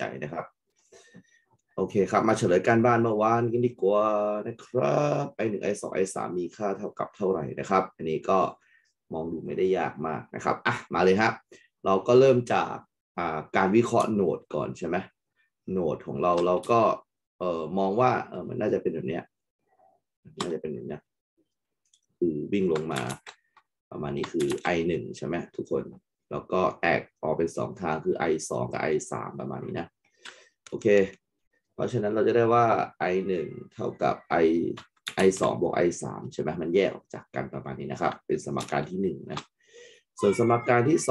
ใจนะครับโอเคครับมาเฉลยการบ้านเมื่อวานกันดีกว่านะครับi1 i2 i3 มีค่าเท่ากับเท่าไหร่นะครับอันนี้ก็มองดูไม่ได้ยากมากนะครับมาเลยครับเราก็เริ่มจากการวิเคราะห์โหนดก่อนใช่ไหมโหนดของเราก็มองว่ามันน่าจะเป็นแบบนี้น่าจะเป็นแบบนี้คือวิ่งลงมาประมาณนี้คือ i1 ใช่ไหมทุกคนแล้วก็แตกออกเป็น2ทางคือ i2 กับ i3 ประมาณนี้นะโอเคเพราะฉะนั้นเราจะได้ว่า i1 เท่ากับ i2 บวก i3 ใช่ไหมมันแยกออกจากกันประมาณนี้นะครับเป็นสมการที่1นะส่วนสมการที่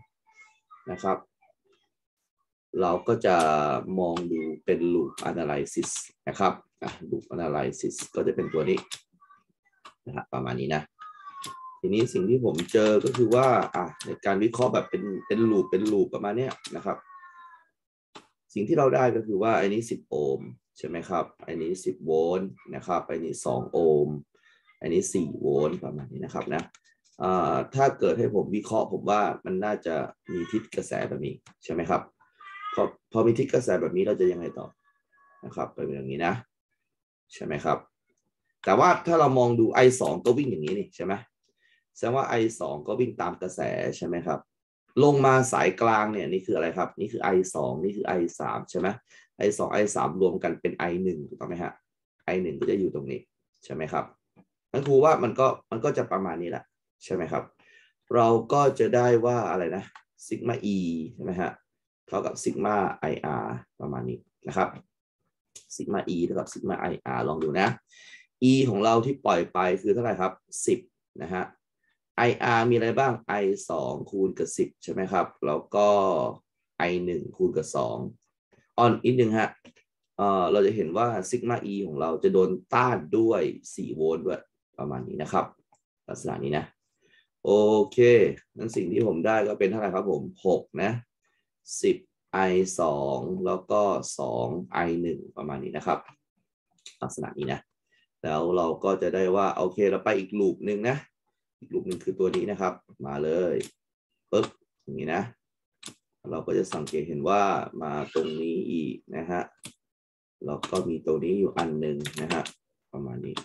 2นะครับเราก็จะมองดูเป็น loop analysis นะครับloop analysis ก็จะเป็นตัวนี้นะครับประมาณนี้นะทีนี้สิ่งที่ผมเจอก็คือว่าในการวิเคราะห์แบบเป็นลูปประมาณนี้นะครับสิ่งที่เราได้ก็คือว่าไอ้นี้10โอห์มใช่ไหมครับไอ้นี้10โวลต์นะครับไอ้นี้2โอห์มไอ้นี้4โวลต์ประมาณนี้นะครับนะถ้าเกิดให้ผมวิเคราะห์ผมว่ามันน่าจะมีทิศกระแสแบบนี้ใช่ไหมครับพอมีทิศกระแสแบบนี้เราจะยังไงต่อนะครับเป็นอย่างนี้นะใช่ไหมครับแต่ว่าถ้าเรามองดู i2 ก็วิ่งอย่างนี้นี่ใช่ไหมแสดงว่า i2 ก็วิ่งตามกระแสใช่ไหมครับลงมาสายกลางเนี่ยนี่คืออะไรครับนี่คือ i2 นี่คือ i3 ใช่ไหม i2 i3 รวมกันเป็น i1 ถูกต้องไหมฮะ i1 ก็จะอยู่ตรงนี้ใช่ไหมครับนั่นคือว่ามันก็จะประมาณนี้แหละใช่ไหมครับเราก็จะได้ว่าอะไรนะซิกมา e ใช่ไหมฮะเท่ากับซิกมา ir ประมาณนี้นะครับซิกมา e เท่ากับซิกมา ir ลองดูนะ e ของเราที่ปล่อยไปคือเท่าไหร่ครับ10นะฮะ ir มีอะไรบ้าง i 2คูณกับ10ใช่ไหมครับแล้วก็ i 1คูณกับ2อีกหนึ่งฮะเราจะเห็นว่าซิกมา e ของเราจะโดนต้านด้วย4โวลต์ด้วยประมาณนี้นะครับลักษณะนี้นะโอเคนั้นสิ่งที่ผมได้ก็เป็นเท่าไหร่ครับผม6นะ10 i 2แล้วก็2 i 1ประมาณนี้นะครับลักษณะนี้นะแล้วเราก็จะได้ว่าโอเคเราไปอีกลูปหนึ่งนะอีกลูปหนึ่งคือตัวนี้นะครับมาเลยปึ๊บอย่างนี้นะเราก็จะสังเกตเห็นว่ามาตรงนี้อีกนะฮะเราก็มีตัวนี้อยู่อันหนึ่งนะฮะประมาณนี้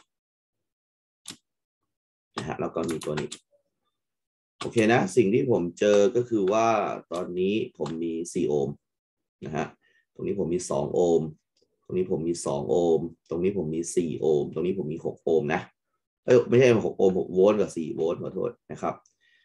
นะฮะแล้วก็มีตัวนี้โอเคนะสิ่งที่ผมเจอก็คือว่าตอนนี้ผมมี4โอห์มนะฮะตรงนี้ผมมี2โอห์มตรงนี้ผมมี2โอห์มตรงนี้ผมมี4โอห์มตรงนี้ผมมี6โอห์มนะไม่ใช่6โอห์ม6โวลต์กับ4โวลต์ขอโทษนะครับ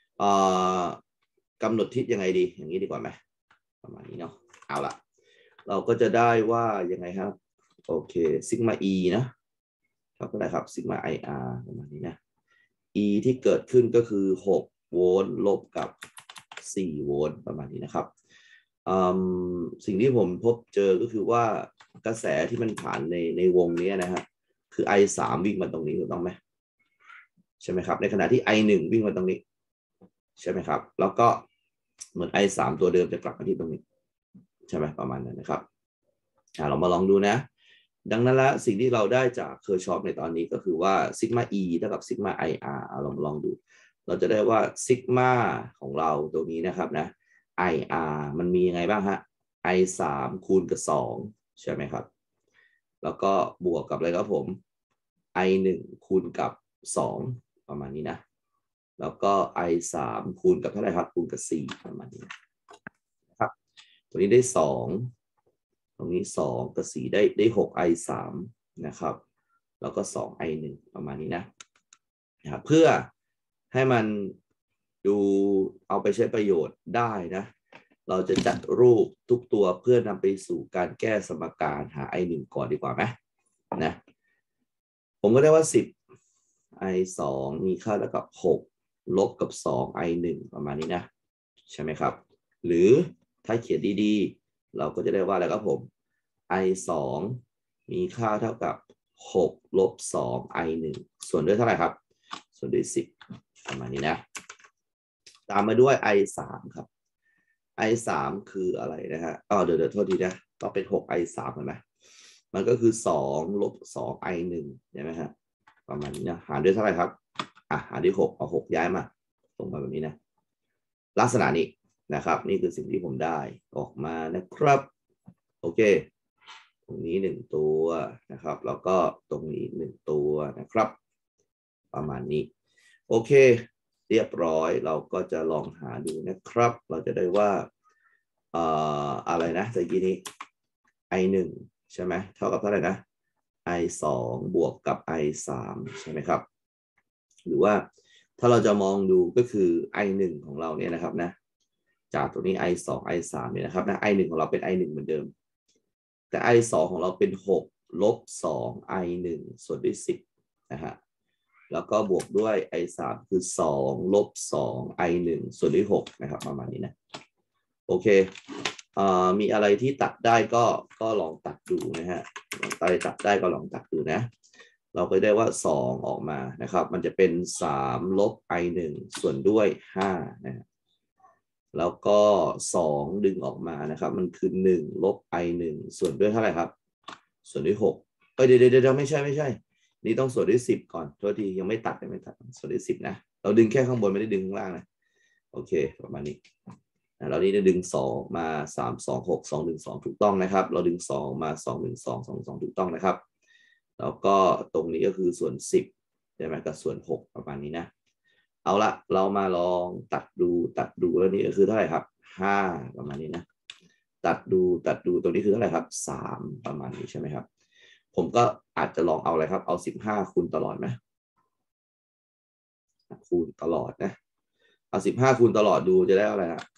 กำหนดทิศยังไงดีอย่างนี้ดีกว่าไหมประมาณนี้เนาะเอาละเราก็จะได้ว่ายังไงครับโอเคซิกมา e นะครับก็ได้ครับซิกมา ir ประมาณนี้นะ e ที่เกิดขึ้นก็คือ6โวลต์ลบกับ4โวลต์ประมาณนี้นะครับสิ่งที่ผมพบเจอก็คือว่ากระแสที่มันผ่านในวงนี้นะฮะคือ i3 วิ่งมาตรงนี้ถูกต้องไหมใช่ไหมครับในขณะที่ i1 วิ่งมาตรงนี้ใช่ไหมครับแล้วก็เหมือน i3 ตัวเดิมจะกลับมาที่ตรงนี้ใช่ไหมประมาณนั้นนะครับเรามาลองดูนะดังนั้นแล้วสิ่งที่เราได้จากเคอร์ชอฟในตอนนี้ก็คือว่าซิกมา e เท่ากับซิกมา ir ลองดูเราจะได้ว่าซิกมาของเราตรงนี้นะครับนะ ir มันมียังไงบ้างฮะ i 3คูณกับ2ใช่ไหมครับแล้วก็บวกกับอะไรครับผม i 1คูณกับ2ประมาณนี้นะแล้วก็ i 3คูณกับเท่าไหร่ครับคูณกับ4ประมาณนี้นะครับตัวนี้ได้2ตรงนี้2กับ4ได้6 i 3นะครับแล้วก็2 i 1ประมาณนี้นะครับเพื่อให้มันดูเอาไปใช้ประโยชน์ได้นะเราจะจัดรูปทุกตัวเพื่อนำไปสู่การแก้สมการหา i 1ก่อนดีกว่าไหมนะผมก็ได้ว่า10 i 2มีค่าเท่ากับ6ลบกับ2 i 1ประมาณนี้นะใช่ไหมครับหรือถ้าเขียนดีๆเราก็จะได้ว่าอะไรครับผม i 2มีค่าเท่ากับ6ลบ2 i 1ส่วนด้วยเท่าไหร่ครับส่วนด้วย10ประมาณนี้นะตามมาด้วย i 3ครับ i 3คืออะไรนะฮะเดี๋ยวโทษทีนะต้องเป็น6 i 3เห็นไหมมันก็คือ2ลบ2 i 1ใช่ไหมฮะประมาณนี้นะหารด้วยเท่าไหร่ครับหารด้วย6เอา6ย้ายมาตรงมาแบบนี้นะลักษณะนี้นะครับนี่คือสิ่งที่ผมได้ออกมานะครับโอเคตรงนี้1ตัวนะครับแล้วก็ตรงนี้1ตัวนะครับประมาณนี้โอเคเรียบร้อยเราก็จะลองหาดูนะครับเราจะได้ว่าอะไรนะตะกี้นี้ i1 ใช่ไหมเท่ากับเท่าไหร่นะ i2 บวกกับ i3 ใช่ไหมครับหรือว่าถ้าเราจะมองดูก็คือ i1 ของเราเนี่ยนะครับนะจากตัวนี้ i2 i3 เนี่ยนะครับนะ i1 ของเราเป็น i1 เหมือนเดิมแต่ i2 ของเราเป็น6ลบ2 i1 ส่วนด้วย10นะฮะแล้วก็บวกด้วย i3 คือ2ลบ2 i1 ส่วนด้วย6นะครับประมาณนี้นะโอเคมีอะไรที่ตัดได้ก็ลองตัดดูนะฮะอะไรตัดได้ก็ลองตัดดูนะเราก็ได้ว่า2ออกมานะครับมันจะเป็น3ลบ i1 ส่วนด้วย5นะแล้วก็2ดึงออกมานะครับมันคือ1ลบ i1 ส่วนด้วยเท่าไหร่ครับส่วนด้วย6เดี๋ยวไม่ใช่นี่ต้องส่วนด้วย10ก่อนโทษทียังไม่ตัดส่วนด้วย10นะเราดึงแค่ข้างบนไม่ได้ดึงข้างล่างนะโอเคประมาณนี้เรานี้จะดึง2มา3 2 6 2 1 2ถูกต้องนะครับเราดึง2มา2 1 2 2 2ถูกต้องนะครับแล้วก็ตรงนี้ก็คือส่วน10ใช่ไหมกับส่วน6ประมาณนี้นะเอาละเรามาลองตัดดูแล้วนี่ก็คือเท่าไหร่ครับ5ประมาณนี้นะตัดดูตรงนี้คือเท่าไหร่ครับ3ประมาณนี้ใช่ไหมครับผมก็อาจจะลองเอาอะไรครับเอา15คูณตลอดไหมคูณตลอดนะเอา15คูณตลอดดูจะได้อะไรครับ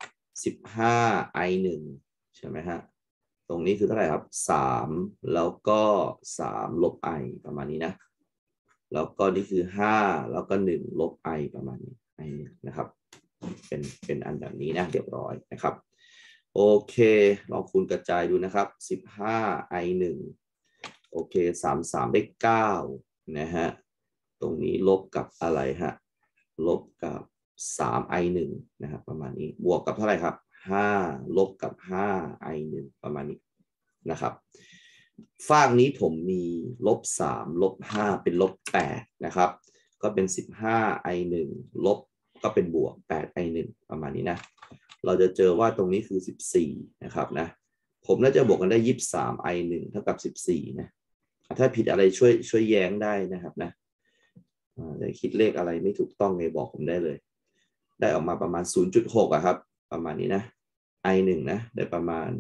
15 i1 ใช่ไหมฮะตรงนี้คือเท่าไหร่ครับ3แล้วก็3ลบ i ประมาณนี้นะแล้วก็นี่คือ5แล้วก็1ลบ i ประมาณนี้ i 1นะครับเป็นอันแบบนี้นะเรียบร้อยนะครับโอเคลองคูณกระจายดูนะครับ15 i 1โอเค3ได้9นะฮะตรงนี้ลบกับอะไรฮะลบกับ3 i 1นะครับประมาณนี้บวกกับเท่าไหร่ครับ5ลบกับ5 i 1ประมาณนี้นะครับฝั่งนี้ผมมีลบ3ลบ5เป็นลบ8นะครับก็เป็น15 i 1ลบก็เป็นบวก8 i 1ประมาณนี้นะเราจะเจอว่าตรงนี้คือ14นะครับนะผมน่าจะบวกกันได้23 i 1เท่ากับ14นะถ้าผิดอะไรช่วยแย้งได้นะครับนะจะคิดเลขอะไรไม่ถูกต้องไงบอกผมได้เลยได้ออกมาประมาณ 0.6อะครับประมาณนี้นะ i 1นะได้ประมาณ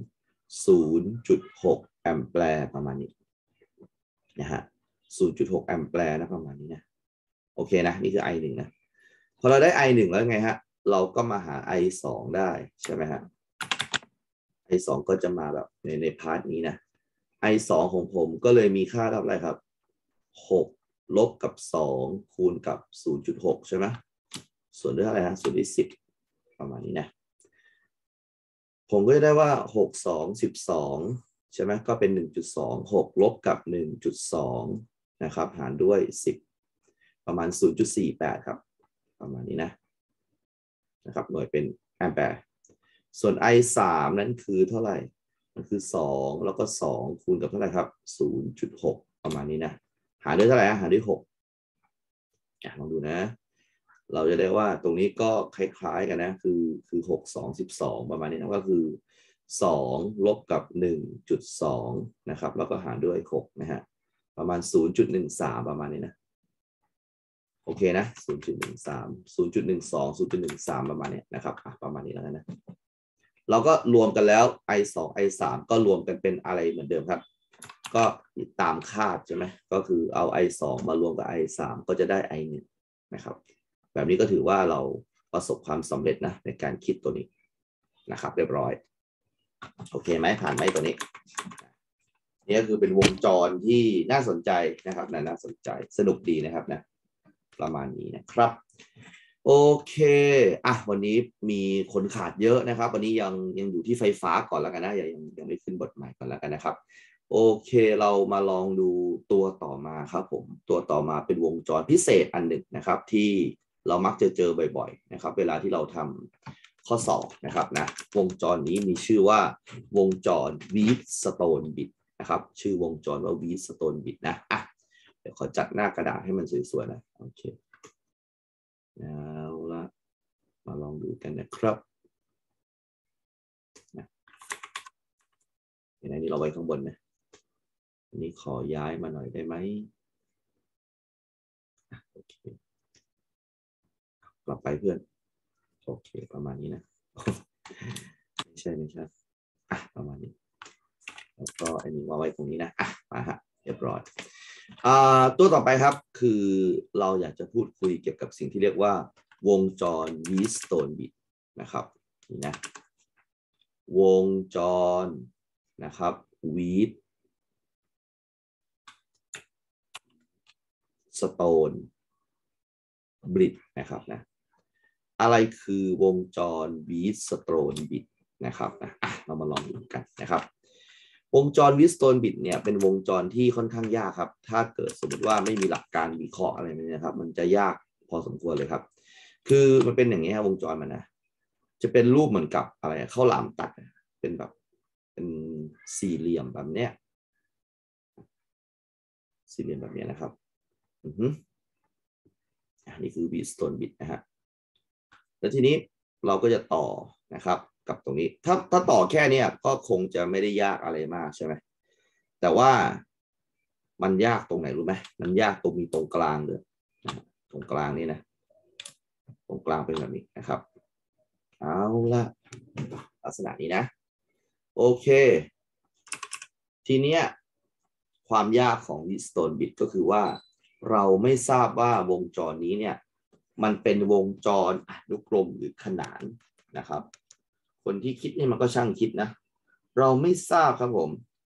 0.6 แอมแปร์ประมาณนี้นะฮะ 0.6 แอมแปร์นะประมาณนี้นะโอเคนะนี่คือ i 1นะพอเราได้ i 1แล้วไงฮะเราก็มาหา i 2ได้ใช่ไหมฮะ i 2ก็จะมาแบบในพาร์ทนี้นะ i 2ของผมก็เลยมีค่าเท่าไหร่ครับ6ลบกับ2คูณกับ 0.6 ใช่ไหมส่วนด้วยอะไรนะส่วนด้วย10ประมาณนี้นะผมก็จะได้ว่า6 2 12ใช่ไหมก็เป็น 1.2 6ลบกับ 1.2 นะครับหารด้วย10ประมาณ 0.48 ครับประมาณนี้นะครับหน่วยเป็นแอมแปร์ส่วน i 3นั้นคือเท่าไหร่มันคือ2แล้วก็2คูณกับเท่าไหร่ครับ 0.6 ประมาณนี้นะหารด้วยเท่าไหร่หารด้วย6ลองดูนะเราจะได้ว่าตรงนี้ก็คล้ายๆกันนะคือ6 2 12ประมาณนี้นะก็คือ2ลบกับ 1.2 นะครับแล้วก็หารด้วย6นะฮะประมาณ 0.13 ประมาณนี้นะโอเคนะ 0.13 0.12 0.13 ประมาณนี้นะครับประมาณนี้แล้วกันนะเราก็รวมกันแล้ว i 2 i 3ก็รวมกันเป็นอะไรเหมือนเดิมครับก็ตามคาดใช่ไหมก็คือเอา i 2มารวมกับ i 3ก็จะได้ i 1นะครับแบบนี้ก็ถือว่าเราประสบความสำเร็จนะในการคิดตัวนี้นะครับเรียบร้อยโอเคไหมผ่านไหมตัวนี้นี่ก็คือเป็นวงจรที่น่าสนใจนะครับน่าสนใจสนุกดีนะครับนะประมาณนี้นะครับโอเควันนี้มีคนขาดเยอะนะครับวันนี้ยังอยู่ที่ไฟฟ้าก่อนแล้วกันนะยังไม่ขึ้นบทใหม่ก่อนแล้วกันนะครับโอเคเรามาลองดูตัวต่อมาครับผมตัวต่อมาเป็นวงจรพิเศษอันหนึ่งนะครับที่เรามักจะเจอบ่อยๆนะครับเวลาที่เราทำข้อสอบนะครับนะวงจรนี้มีชื่อว่าวงจร Wheatstone bit นะครับชื่อวงจรว่า Wheatstone bit นะเดี๋ยวขอจัดหน้ากระดาษให้มันสวยๆนะโอเคเอาละมาลองดูกันนะครับไหนนี่เราไว้ข้างบนนะอันนี้ขอย้ายมาหน่อยได้ไหมโอเคกลับไปเพื่อนโอเคประมาณนี้นะไม่ใช่ประมาณนี้แล้วก็อันนี้มาไว้ตรงนี้นะมาฮะเรียบร้อยตัวต่อไปครับคือเราอยากจะพูดคุยเกี่ยวกับสิ่งที่เรียกว่าวงจรวีทสโตนบิทนะครับนี่นะวงจรนะครับวีทสโตนบิทนะครับนะอะไรคือวงจรวีทสโตนบิทนะครับนะเรามาลองดูกันนะครับวงจรวีทสโตนบิทเนี่ยเป็นวงจรที่ค่อนข้างยากครับถ้าเกิดสมมติว่าไม่มีหลักการวิเคราะห์อะไรนี้นะครับมันจะยากพอสมควรเลยครับคือมันเป็นอย่างนี้ครับวงจรมันนะจะเป็นรูปเหมือนกับอะไรข้าวหลามตัดเป็นแบบเป็นสี่เหลี่ยมแบบเนี้ยสี่เหลี่ยมแบบนี้นะครับนี่คือวีทสโตนบิทนะฮะแล้วทีนี้เราก็จะต่อนะครับกับตรงนี้ถ้าต่อแค่นี้ก็คงจะไม่ได้ยากอะไรมากใช่ไหมแต่ว่ามันยากตรงไหนรู้ไหมมันยากตรงมีตรงกลางเลยตรงกลางนี่นะตรงกลางเป็นแบบนี้นะครับเอาละลักษณะนี้นะโอเคทีเนี้ยความยากของวีทสโตนบิทก็คือว่าเราไม่ทราบว่าวงจรนี้เนี่ยมันเป็นวงจรอนุกรมหรือขนานนะครับคนที่คิดนี่มันก็ช่างคิดนะเราไม่ทราบครับผม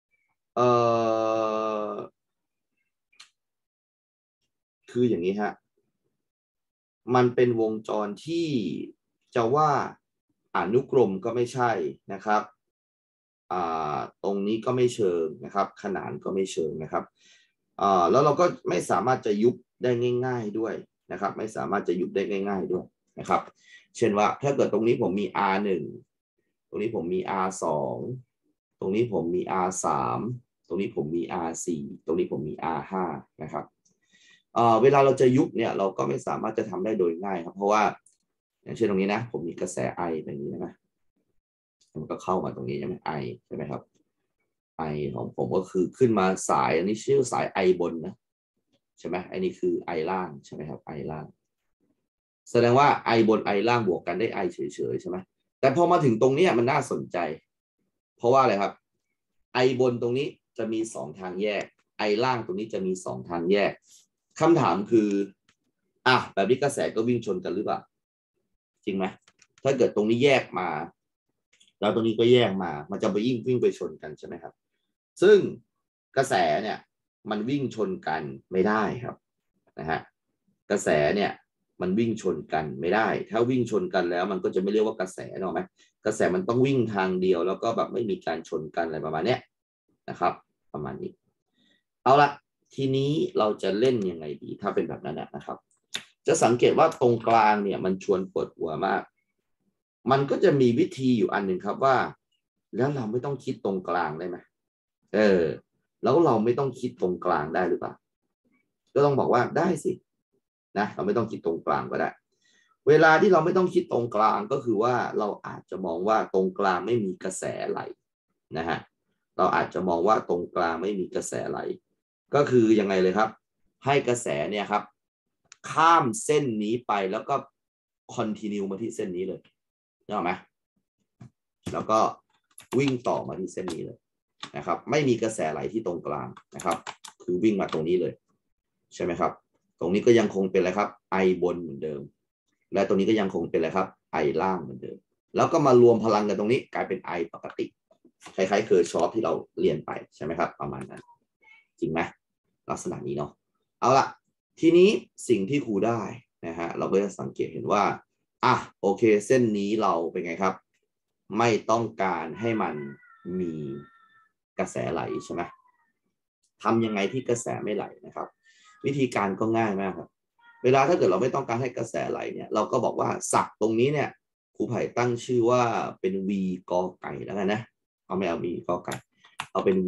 คืออย่างนี้ฮะมันเป็นวงจรที่จะว่าอนุกรมก็ไม่ใช่นะครับตรงนี้ก็ไม่เชิงนะครับขนานก็ไม่เชิงนะครับแล้วเราก็ไม่สามารถจะยุบได้ง่ายๆด้วยนะครับไม่สามารถจะยุบได้ง่ายๆด้วยนะครับเช่นว่าถ้าเกิดตรงนี้ผมมี R1 ตรงนี้ผมมี R2 ตรงนี้ผมมี R3 ตรงนี้ผมมี R4 ตรงนี้ผมมี R5 นะครับเวลาเราจะยุบเนี่ยเราก็ไม่สามารถจะทำได้โดยง่ายครับเพราะว่าอย่างเช่นตรงนี้นะผมมีกระแสไอแบบนี้นะมันก็เข้ามาตรงนี้ใช่ไหมไอใช่ไหมครับไอของผมก็คือขึ้นมาสายอันนี้ชื่อสายไอบนนะใช่ไหมไอนี่คือไอล่างใช่ไหมครับไอล่างแสดงว่าไอบนไอล่างบวกกันได้ไอเฉยๆใช่ไหมแต่พอมาถึงตรงนี้มันน่าสนใจเพราะว่าอะไรครับไอบนตรงนี้จะมี2ทางแยกไอล่างตรงนี้จะมี2ทางแยกคำถามคือแบบนี้กระแสก็วิ่งชนกันหรือเปล่าจริงไหมถ้าเกิดตรงนี้แยกมาแล้วตรงนี้ก็แยกมามันจะไปวิ่งไปชนกันใช่ไหมครับซึ่งกระแสเนี่ยมันวิ่งชนกันไม่ได้ครับนะฮะกระแสเนี่ยมันวิ่งชนกันไม่ได้ถ้าวิ่งชนกันแล้วมันก็จะไม่เรียกว่ากระแสหรอกไหมกระแสมันต้องวิ่งทางเดียวแล้วก็แบบไม่มีการชนกันอะไรประมาณนี้นะครับประมาณนี้เอาละทีนี้เราจะเล่นยังไงดีถ้าเป็นแบบนั้นนะครับจะสังเกตว่าตรงกลางเนี่ยมันชวนปวดหัวมากมันก็จะมีวิธีอยู่อันหนึ่งครับว่าแล้วเราไม่ต้องคิดตรงกลางได้ไหมแล้วเราไม่ต้องคิดตรงกลางได้หรือเปล่าก็ต้องบอกว่าได้สินะเราไม่ต้องคิดตรงกลางก็ได้เวลาที่เราไม่ต้องคิดตรงกลางก็คือว่าเราอาจจะมองว่าตรงกลางไม่มีกระแสไหลนะฮะเราอาจจะมองว่าตรงกลางไม่มีกระแสไหลก็คือยังไงเลยครับให้กระแสเนี่ยครับข้ามเส้นนี้ไปแล้วก็คอนทินิวมาที่เส้นนี้เลยได้ไหมแล้วก็วิ่งต่อมาที่เส้นนี้เลยนะครับไม่มีกระแสไหลที่ตรงกลางนะครับคือวิ่งมาตรงนี้เลยใช่ไหมครับตรงนี้ก็ยังคงเป็นอะไรครับไอบนเหมือนเดิมและตรงนี้ก็ยังคงเป็นอะไรครับไอล่างเหมือนเดิมแล้วก็มารวมพลังกันตรงนี้กลายเป็นไอปกติคล้ายๆเคอร์ชอฟที่เราเรียนไปใช่ไหมครับประมาณนั้นจริงไหมลักษณะนี้เนาะเอาละทีนี้สิ่งที่ครูได้นะฮะเราก็จะสังเกตเห็นว่าโอเคเส้นนี้เราเป็นไงครับไม่ต้องการให้มันมีกระแสไหลใช่ไหมทำยังไงที่กระแสไม่ไหลนะครับวิธีการก็ง่ายมากครับเวลาถ้าเกิดเราไม่ต้องการให้กระแสไหลเนี่ยเราก็บอกว่าศักตรงนี้เนี่ยครูไผ่ตั้งชื่อว่าเป็น v กอไก่แล้วกันนะเอาไม่เอา v กอไก่เอาเป็น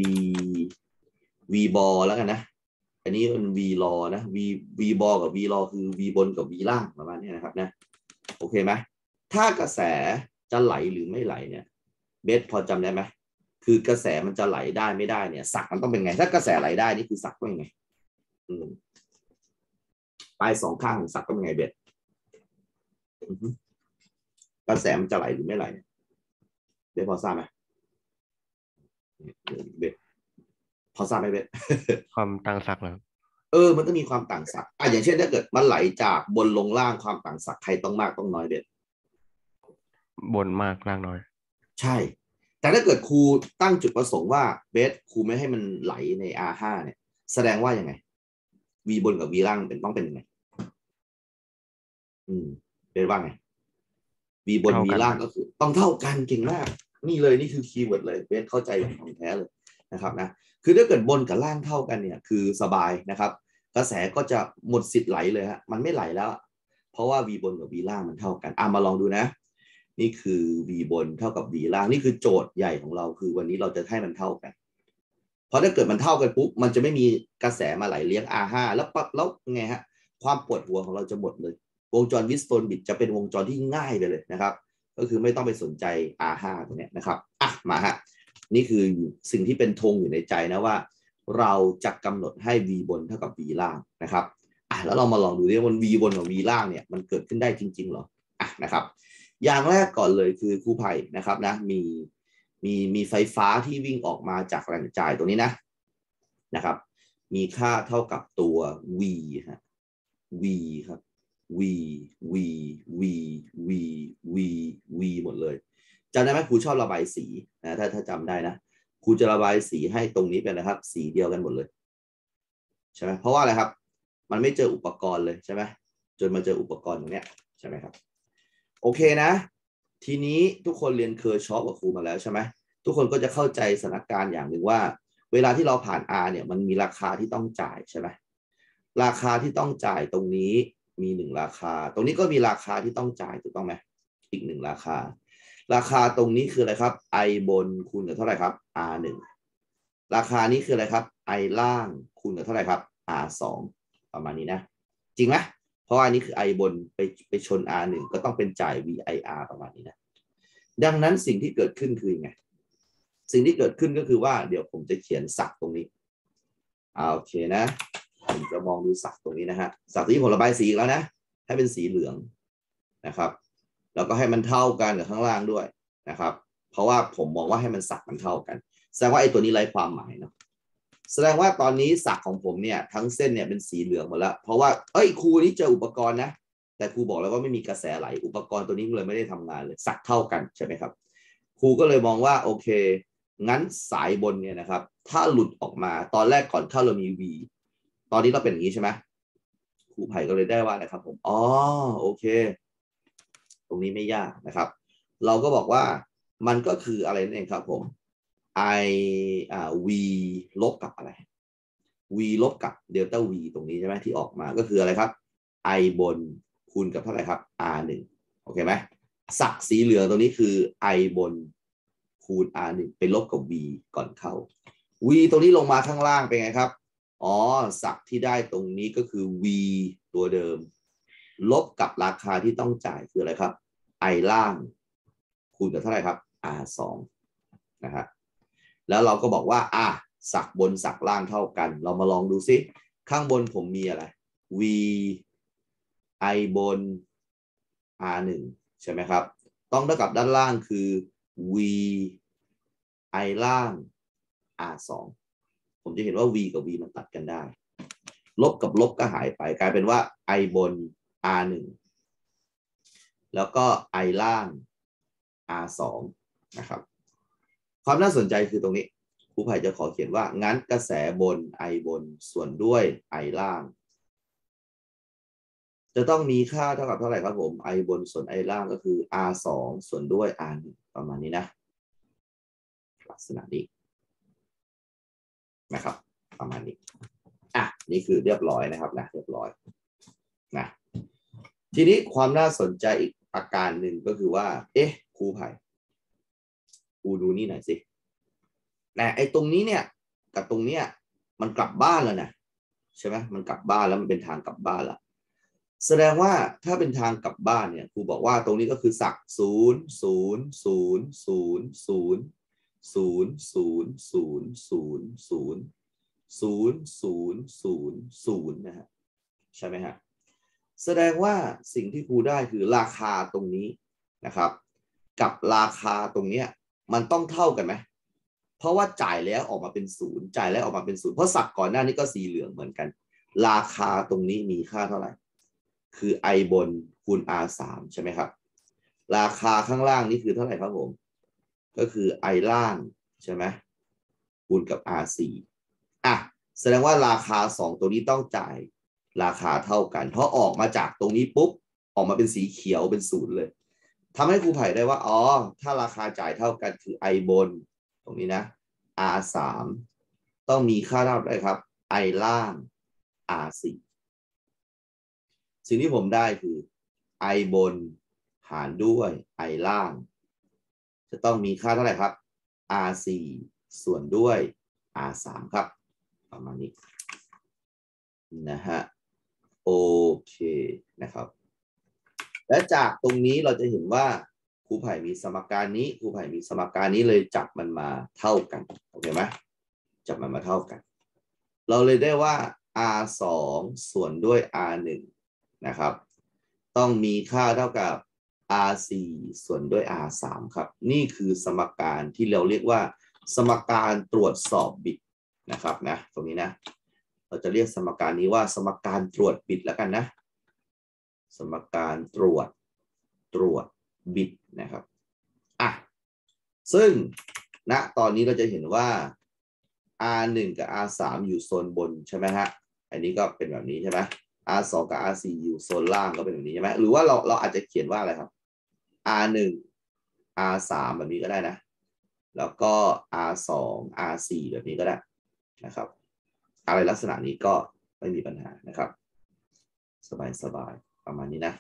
v บอแล้วกันนะอันนี้เป็น v รอนะ v บอกับ v รอคือ v บนกับ v ล่างประมาณนี้นะครับนะโอเคไหมถ้ากระแสจะไหลหรือไม่ไหลเนี่ยเบสพอจำได้ไหมคือกระแสมันจะไหลได้ไม่ได้เนี่ยศักมันต้องเป็นไงถ้ากระแสไหลได้นี่คือศักต้องยังไงปลายสองข้างของศักต้องเป็นไงเบ็ดกระแสมันจะไหลหรือไม่ไหลเบ็ดพอทราบไหมเบ็ดพอทราบไหมเบ็ดความต่างศักดิ์เหรอมันต้องมีความต่างศักดิ์อย่างเช่นถ้าเกิดมันไหลจากบนลงล่างความต่างศักดิ์ใครต้องมากต้องน้อยเบ็ดบนมากล่างน้อยใช่แต่ถ้าเกิดครูตั้งจุดประสงค์ว่าเบสครูไม่ให้มันไหลใน R5 เนี่ยแสดงว่ายังไง V บนกับ V ล่างเป็นต้องเป็นยังไงเบสว่าไง V บน V ล่างก็คือต้องเท่ากันเก่งมากนี่เลยนี่คือคีย์เวิร์ดเลยเบสเข้าใจอย่างของแท้เลยนะครับนะคือถ้าเกิดบนกับล่างเท่ากันเนี่ยคือสบายนะครับกระแสก็จะหมดสิทธิ์ไหลเลยฮะมันไม่ไหลแล้วเพราะว่า V บนกับ V ล่างมันเท่ากันมาลองดูนะนี่คือ v บนเท่ากับ v ล่างนี่คือโจทย์ใหญ่ของเราคือวันนี้เราจะให้มันเท่ากันเพราะถ้าเกิดมันเท่ากันปุ๊บมันจะไม่มีกระแสมาไหลเลี้ยง R5 แล้วไงฮะความปวดหัวของเราจะหมดเลยวงจรวิสโตนบิดจะเป็นวงจรที่ง่ายไปเลยนะครับก็คือไม่ต้องไปสนใจ R5 ตรงนี้นะครับมาฮะนี่คือสิ่งที่เป็นธงอยู่ในใจนะว่าเราจะกำหนดให้ v บนเท่ากับ v ล่างนะครับแล้วเรามาลองดูดิว่า v บนกับ v ล่างเนี่ยมันเกิดขึ้นได้จริงๆหรอนะครับอย่างแรกก่อนเลยคือครูไผ่นะครับนะมีไฟฟ้าที่วิ่งออกมาจากแหล่งจ่ายตรงนี้นะครับมีค่าเท่ากับตัว v ฮะ v ครับ v v v v v v หมดเลยจำได้ไหมครูชอบระบายสีนะถ้าจำได้นะครูจะระบายสีให้ตรงนี้เป็นนะครับสีเดียวกันหมดเลยใช่ไหมเพราะว่าอะไรครับมันไม่เจออุปกรณ์เลยใช่ไหมจนมาเจออุปกรณ์ตรงนี้ใช่ไหมครับโอเคนะทีนี้ทุกคนเรียนเคอร์ชอปกับครูมาแล้วใช่ไหมทุกคนก็จะเข้าใจสถานการณ์อย่างหนึ่งว่าเวลาที่เราผ่าน R เนี่ยมันมีราคาที่ต้องจ่ายใช่ไหมราคาที่ต้องจ่ายตรงนี้มี1ราคาตรงนี้ก็มีราคาที่ต้องจ่ายถูกต้องไหมอีก1ราคาราคาตรงนี้คืออะไรครับ I บนคูณกับเท่าไหร่ครับ R1 ราคานี้คืออะไรครับ I ล่างคูณกับเท่าไหร่ครับ R2 ประมาณนี้นะจริงไหมเพราะว่านี้คือ I บนไปชน R1 ก็ต้องเป็นจ่าย VIR ประมาณนี้นะดังนั้นสิ่งที่เกิดขึ้นคือไงสิ่งที่เกิดขึ้นก็คือว่าเดี๋ยวผมจะเขียนศักดิ์ตรงนี้โอเคนะผมจะมองดูศักดิ์ตรงนี้นะฮะศักดิ์ที่ผมระบายสีอีกแล้วนะให้เป็นสีเหลืองนะครับแล้วก็ให้มันเท่ากันกับข้างล่างด้วยนะครับเพราะว่าผมมองว่าให้มันศักดิ์มันเท่ากันแสดงว่าไอ้ตัวนี้ไร้ความหมายเนาะแสดงว่าตอนนี้ศักดิ์ของผมเนี่ยทั้งเส้นเนี่ยเป็นสีเหลืองหมดแล้วเพราะว่าครูนี้เจออุปกรณ์นะแต่ครูบอกแล้วว่าไม่มีกระแสไหลอุปกรณ์ตัวนี้เลยไม่ได้ทำงานเลยศักดิ์เท่ากันใช่ไหมครับครูก็เลยมองว่าโอเคงั้นสายบนเนี่ยนะครับถ้าหลุดออกมาตอนแรกก่อนเข้าเรามี V ตอนนี้เราเป็นอย่างนี้ใช่ไหมครูไผ่ก็เลยได้ว่านะครับผมโอเคตรงนี้ไม่ยากนะครับเราก็บอกว่ามันก็คืออะไรนั่นเองครับผม v ลบกับอะไร v ลบกับเดลต้า v ตรงนี้ใช่ไหมที่ออกมาก็คืออะไรครับ I บนคูณกับเท่าไหร่ครับ R1 โอเคไหมศักดิ์สีเหลืองตรงนี้คือ I บนคูณ R1 ไปลบกับ v ก่อนเข้า v ตรงนี้ลงมาข้างล่างเป็นไงครับศักดิ์ที่ได้ตรงนี้ก็คือ v ตัวเดิมลบกับราคาที่ต้องจ่ายคืออะไรครับ I ล่างคูณกับเท่าไหร่ครับ R2 นะครับแล้วเราก็บอกว่าศักดิ์บนศักดิ์ล่างเท่ากันเรามาลองดูซิข้างบนผมมีอะไร v I บน R1 ใช่ไหมครับต้องเท่ากับด้านล่างคือ v I ล่าง R2 ผมจะเห็นว่า v กับ v มันตัดกันได้ลบกับลบก็หายไปกลายเป็นว่า I บน R1 แล้วก็ I ล่าง R2 นะครับความน่าสนใจคือตรงนี้ครูไผ่จะขอเขียนว่างั้นกระแสบน I บนส่วนด้วย I ล่างจะต้องมีค่าเท่ากับเท่าไหร่ครับผม I บนส่วน I ล่างก็คือ R2 ส่วนด้วย R1 ประมาณนี้นะลักษณะนี้นะครับประมาณนี้นี่คือเรียบร้อยนะครับนะเรียบร้อยนะทีนี้ความน่าสนใจอีกอาการหนึ่งก็คือว่าครูไผ่ครูดูนี่หน่อยสิไอ้ตรงนี้เนี่ยกับตรงเนี้ยมันกลับบ้านแล้วนะใช่ไหมมันกลับบ้านแล้วมันเป็นทางกลับบ้านแล้วแสดงว่าถ้าเป็นทางกลับบ้านเนี่ยครูบอกว่าตรงนี้ก็คือศักดิ์0 0 0 0 0 ศูนย์ศูนย์ศูนย์ศูนย์ศูนย์ศูนย์ศูนย์ศูนย์ศูนย์นะฮะใช่ไหมฮะแสดงว่าสิ่งที่ครูได้คือราคาตรงนี้นะครับกับราคาตรงเนี้ยมันต้องเท่ากันไหมเพราะว่าจ่ายแล้วออกมาเป็นศูนย์จ่ายแล้วออกมาเป็นศูนย์เพราะศัพท์ก่อนหน้านี้ก็สีเหลืองเหมือนกันราคาตรงนี้มีค่าเท่าไหร่คือ i บนคูณ r3 ใช่ไหมครับราคาข้างล่างนี่คือเท่าไหร่ครับผมก็คือ i ล่างใช่ไหมคูณกับ r4 อ่ะแสดงว่าราคา2ตัวนี้ต้องจ่ายราคาเท่ากันเพราะออกมาจากตรงนี้ปุ๊บออกมาเป็นสีเขียวเป็นศูนย์เลยทำให้ครูไผ่ได้ว่าอ๋อถ้าราคาจ่ายเท่ากันคือ i บนตรงนี้นะ r3 ต้องมีค่าเท่าไหร่ครับ i ล่าง r4 สิ่งที่ผมได้คือ i บนหารด้วย i ล่างจะต้องมีค่าเท่าไหร่ครับ r4 ส่วนด้วย r3 ครับประมาณนี้นะฮะโอเคนะครับและจากตรงนี้เราจะเห็นว่าครูไผ่มีสมการนี้ครูไผ่มีสมการนี้เลยจับมันมาเท่ากันโอเคไหมจับมันมาเท่ากันเราเลยได้ว่า r2 ส่วนด้วย r1 นะครับต้องมีค่าเท่ากับ r4 ส่วนด้วย r3 ครับนี่คือสมการที่เราเรียกว่าสมการตรวจสอบบิตนะครับนะตรงนี้นะเราจะเรียกสมการนี้ว่าสมการตรวจบิตแล้วกันนะสมการตรวจบิตนะครับอ่ะซึ่งณตอนนี้เราจะเห็นว่า R1 กับ R3 อยู่โซนบนใช่ไหมฮะอันนี้ก็เป็นแบบนี้ใช่ไหม R2 กับ R4 อยู่โซนล่างก็เป็นแบบนี้ใช่ไหมหรือว่าเราอาจจะเขียนว่าอะไรครับ R1 R3 แบบนี้ก็ได้นะแล้วก็ R2 R4 แบบนี้ก็ได้นะครับอะไรลักษณะนี้ก็ไม่มีปัญหานะครับสบายประมาณนี้นะ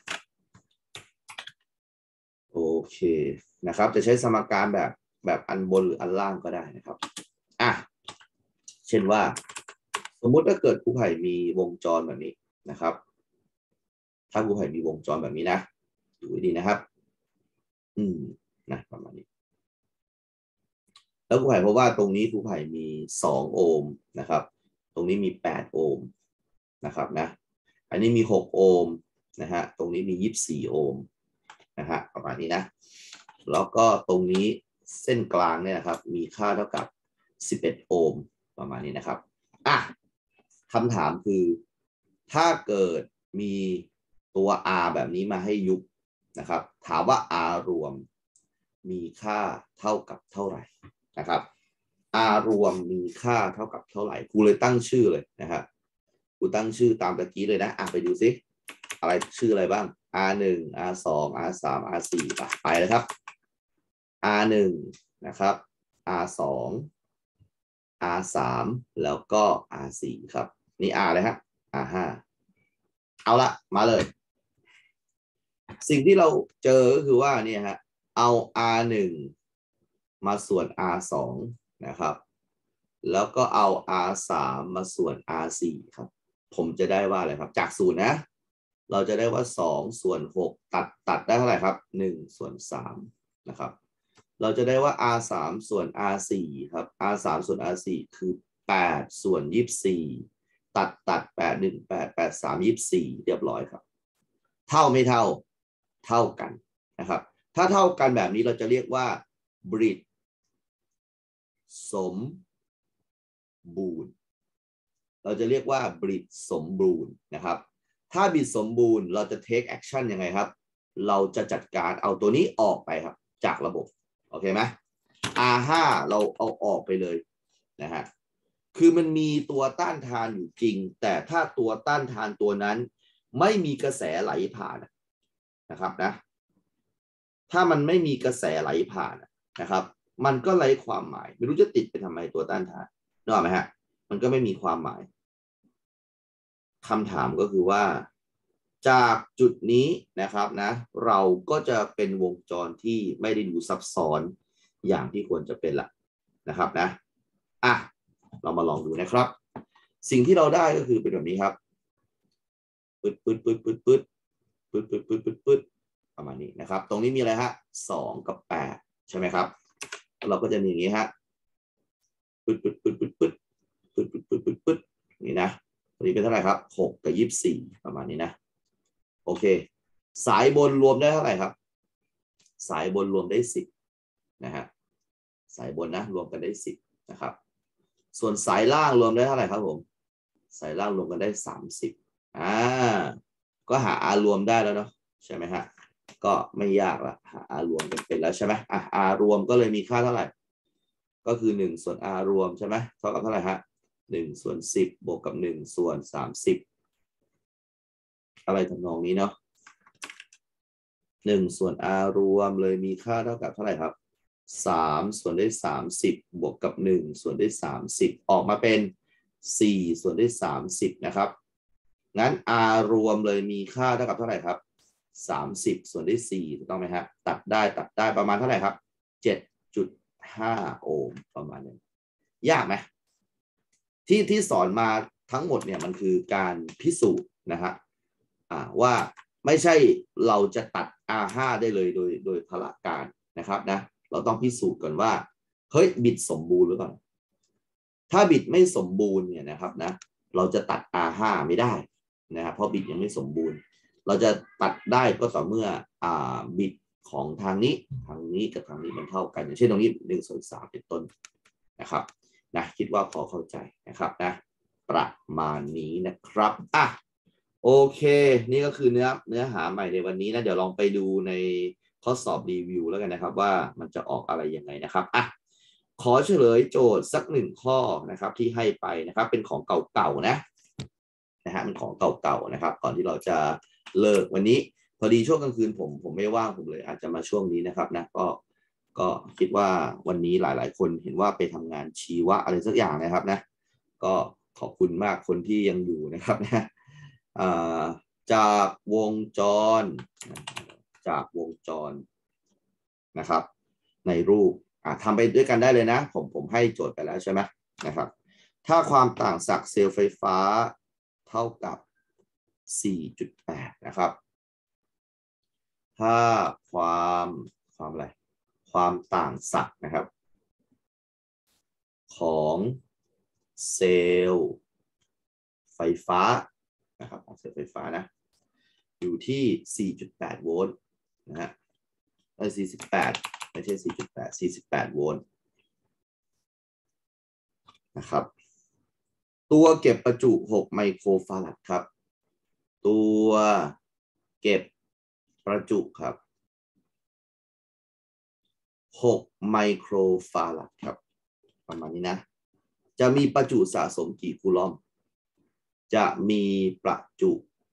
โอเคนะครับจะใช้สมการแบบอันบนหรืออันล่างก็ได้นะครับอ่ะเช่นว่าสมมุติถ้าเกิดครูไผ่มีวงจรแบบนี้นะครับถ้าครูไผ่มีวงจรแบบนี้นะดูให้ดีนะครับนะประมาณนี้แล้วครูไผ่เพราะว่าตรงนี้ครูไผ่มี2โอห์มนะครับตรงนี้มี8โอห์มนะครับนะอันนี้มี6โอห์มนะฮะตรงนี้มี24โอห์มนะฮะประมาณนี้นะแล้วก็ตรงนี้เส้นกลางเนี่ยนะครับมีค่าเท่ากับ11โอห์มประมาณนี้นะครับอ่ะคำถามคือถ้าเกิดมีตัว R แบบนี้มาให้ยุบนะครับถามว่า R รวมมีค่าเท่ากับเท่าไหร่นะครับ R รวมมีค่าเท่ากับเท่าไหร่ครูเลยตั้งชื่อเลยนะครับครูตั้งชื่อตามตะกี้เลยนะไปดูซิอะไรชื่ออะไรบ้าง R1 R2 R3 R4 ไปเลยครับ R1 นะครับ R2 R3 แล้วก็ R4 ครับนี่ R เลยฮะ R5 เอาละมาเลยสิ่งที่เราเจอก็คือว่าเนี่ยฮะเอา R1 มาส่วน R2 นะครับแล้วก็เอา R3 มาส่วน R4 ครับผมจะได้ว่าอะไรครับจากศูนย์นะเราจะได้ว่า2ส่วน6ตัดได้เท่าไหร่ครับ1ส่วน3นะครับเราจะได้ว่า R3 ส่วน R4 ครับ R3 ส่วน R4 คือ8ส่วน24ตัด8 1 8 8 3 24เรียบร้อยครับเท่าไม่เท่าเท่ากันนะครับถ้าเท่ากันแบบนี้เราจะเรียกว่าบริดสมบูรณ์เราจะเรียกว่าบริดสมบูรณ์นะครับถ้าบริดสมบูรณ์เราจะ take action ยังไงครับเราจะจัดการเอาตัวนี้ออกไปครับจากระบบโอเคไหม R5 เราเอาออกไปเลยนะฮะคือมันมีตัวต้านทานอยู่จริงแต่ถ้าตัวต้านทานตัวนั้นไม่มีกระแสไหลผ่านนะครับนะถ้ามันไม่มีกระแสไหลผ่านนะครับมันก็ไร้ความหมายไม่รู้จะติดไปทำไมตัวต้านทานนึกออกไหมฮะมันก็ไม่มีความหมายคำถามก็คือว่าจากจุดนี้นะครับนะเราก็จะเป็นวงจรที่ไม่ได้ดูซับซ้อนอย่างที่ควรจะเป็นละนะครับนะเรามาลองดูนะครับสิ่งที่เราได้ก็คือเป็นแบบนี้ครับปึ๊ดประมาณนี้นะครับตรงนี้มีอะไรฮะ2กับ8ใช่ไหมครับเราก็จะมีอย่างนี้ฮะปึ๊ดปึ๊ดปึ๊ดปึ๊ดปึ๊ดปึ๊ดปึ๊ดปึ๊ดปึ๊ดปึ๊ดนี่นะตัวนี้เป็นเท่าไหร่ครับ6กับ24ประมาณนี้นะโอเคสายบนรวมได้เท่าไหร่ครับสายบนรวมได้10นะฮะสายบนนะรวมกันได้10นะครับส่วนสายล่างรวมได้เท่าไหร่ครับผมสายล่างรวมกันได้30ก็หา r รวมได้แล้วเนาะใช่ไหมฮะก็ไม่ยากละหา r รวมกันเป็นแล้วใช่ไหมr รวมก็เลยมีค่าเท่าไหร่ก็คือ1ส่วน r รวมใช่ไหมเท่ากับเท่าไหร่ฮะ1ส่วน10บวกกับ1ส่วน30อะไรทำนองนี้เนาะ1ส่วน r รวมเลยมีค่าเท่ากับเท่าไหร่ครับ3ส่วนด้วย30บวกกับ1ส่วนด้วย30ออกมาเป็น4ส่วนด้วย30นะครับงั้น r รวมเลยมีค่าเท่ากับเท่าไหร่ครับ30ส่วนด้วย4ถูกต้องไหมฮะตัดได้ประมาณเท่าไหร่ครับ7.5 โอห์มประมาณนี้ยากไหมที่สอนมาทั้งหมดเนี่ยมันคือการพิสูจน์นะฮะว่าไม่ใช่เราจะตัด R5 ได้เลยโดยพละการนะครับนะเราต้องพิสูจน์ก่อนว่าเฮ้ยบิดสมบูรณ์หรือเปล่าถ้าบิดไม่สมบูรณ์เนี่ยนะครับนะเราจะตัด R5 ไม่ได้นะครับเพราะบิดยังไม่สมบูรณ์เราจะตัดได้ก็ต่อเมื่อบิดของทางนี้กับทางนี้มันเท่ากันอย่างเช่นตรงนี้1ส่วน3เป็นต้นนะครับนะคิดว่าพอเข้าใจนะครับนะประมาณนี้นะครับโอเคนี่ก็คือเนื้อหาใหม่ในวันนี้นะเดี๋ยวลองไปดูในข้อสอบรีวิวแล้วกันนะครับว่ามันจะออกอะไรยังไงนะครับขอเฉลยโจทย์สัก1ข้อนะครับที่ให้ไปนะครับเป็นของเก่าๆนะฮะเป็นของเก่าๆนะครับก่อนที่เราจะเลิกวันนี้พอดีช่วงกลางคืนผมไม่ว่างผมเลยอาจจะมาช่วงนี้นะครับนะก็คิดว่าวันนี้หลายๆคนเห็นว่าไปทำงานชีวะอะไรสักอย่างนะครับนะก็ขอบคุณมากคนที่ยังอยู่นะครับนะจากวงจรนะครับในรูปทำไปด้วยกันได้เลยนะผมให้โจทย์ไปแล้วใช่ไหมนะครับถ้าความต่างศักย์เซลล์ไฟฟ้าเท่ากับ 4.8 นะครับถ้าความอะไรความต่างศักย์นะครับของเซลล์ไฟฟ้านะครับของเซลล์ไฟฟ้านะอยู่ที่ 4.8 โวลต์นะฮะ48ไม่ใช่ 4.8 48 โวลต์นะครับตัวเก็บประจุ6ไมโครฟาราดครับตัวเก็บประจุครับ6ไมโครฟาราดครับประมาณนี้นะจะมีประจุสะสมกี่คูลอมจะมีประจุ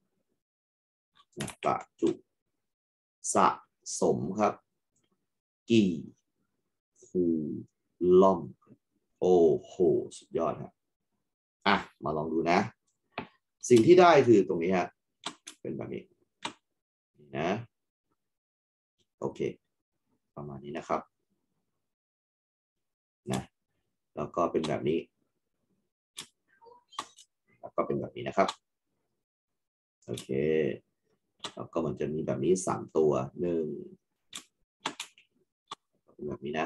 สะสมครับกี่คูลอมโอ้โหสุดยอดครับมาลองดูนะสิ่งที่ได้คือตรงนี้ฮะเป็นแบบนี้นะโอเคประมาณนี้นะครับนะแล้วก็เป็นแบบนี้แล้วก็เป็นแบบนี้นะครับโอเคแล้วก็มันจะมีแบบนี้3ตัว1เป็นแบบนี้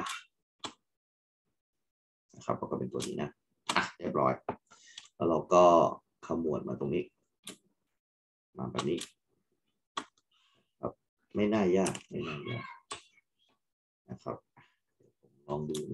นะครับแล้วก็เป็นตัวนี้นะเรียบร้อยแล้วเราก็ขมวดมาตรงนี้มาแบบนี้ครับไม่น่ายากนะครับลองดู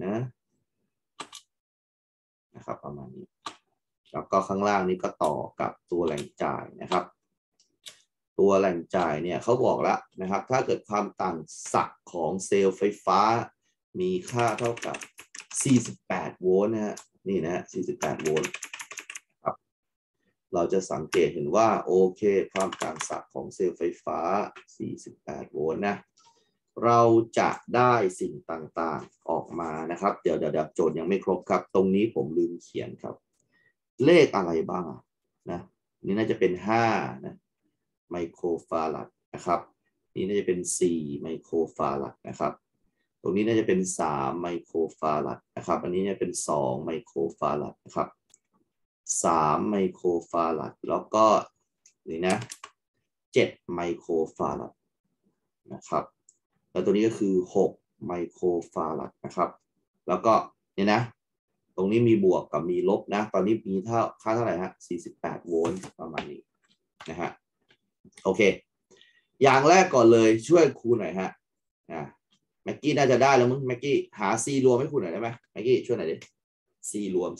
นะครับประมาณนี้แล้วก็ข้างล่างนี้ก็ต่อกับตัวแหล่งจ่ายนะครับตัวแหล่งจ่ายเนี่ยเขาบอกแล้วนะครับถ้าเกิดความต่างศักย์ของเซลล์ไฟฟ้ามีค่าเท่ากับ48 โวลต์นะฮะนี่นะ48 โวลต์ครับเราจะสังเกตเห็นว่าโอเคความต่างศักย์ของเซลล์ไฟฟ้า48 โวลต์นะเราจะได้สิ่งต่างๆออกมานะครับเดี๋ยวโจทย์ยังไม่ครบครับตรงนี้ผมลืมเขียนครับเลขอะไรบ้างนะนี่น่าจะเป็น5นะไมโครฟาราดนะครับนี่น่าจะเป็น4ไมโครฟาราดนะครับตรงนี้น่าจะเป็น3ไมโครฟาราดนะครับอันนี้เนี่ยเป็น2ไมโครฟาราดนะครับ3ไมโครฟาราดแล้วก็นี่นะ7ไมโครฟาราดนะครับแล้วตัวนี้ก็คือ6ไมโครฟาราดนะครับแล้วก็เนี่ยนะตรงนี้มีบวกกับมีลบนะตอนนี้มีค่าเท่าไหร่ฮะ48 โวลต์ประมาณนี้นะฮะโอเคอย่างแรกก่อนเลยช่วยครูหน่อยฮะแม็กกี้น่าจะได้แล้วมึงแม็กกี้หา C รวมให้ครูหน่อยได้ไหมแม็กกี้ช่วยหน่อยดิ C รวม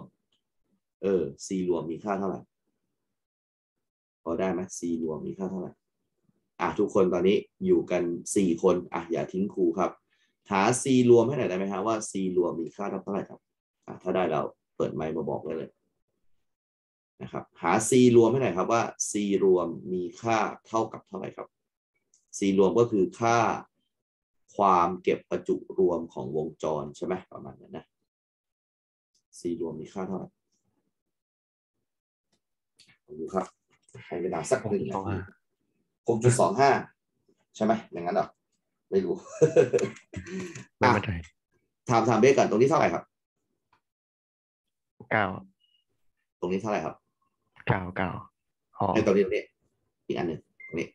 C รวมมีค่าเท่าไหร่พอได้ไหม C รวมมีค่าเท่าไหร่ทุกคนตอนนี้อยู่กัน4 คนอย่าทิ้งครูครับหา C รวมให้หน่อยได้ไหมฮะว่า C รวมมีค่าเท่าไหร่ครับถ้าได้เราเปิดไมค์มาบอกได้เลยนะครับหา C รวมให้หน่อยครับว่า C รวมมีค่าเท่ากับเท่าไหร่ครับ C รวมก็คือค่าความเก็บประจุรวมของวงจรใช่ไหมประมาณนั้นนะ C รวมมีค่าเท่าไหร่ดูครับให้เวลาสัก1 นาที6.25 ใช่ไหมอย่างนั้นหรอไม่รู้ไม่มั่นใจถามเบสก่อนตรงนี้เท่าไหร่ครับ 9 ตรงนี้เท่าไหร่ครับ 9 ในตรงนี้อีกอันหนึ่งตรงนี้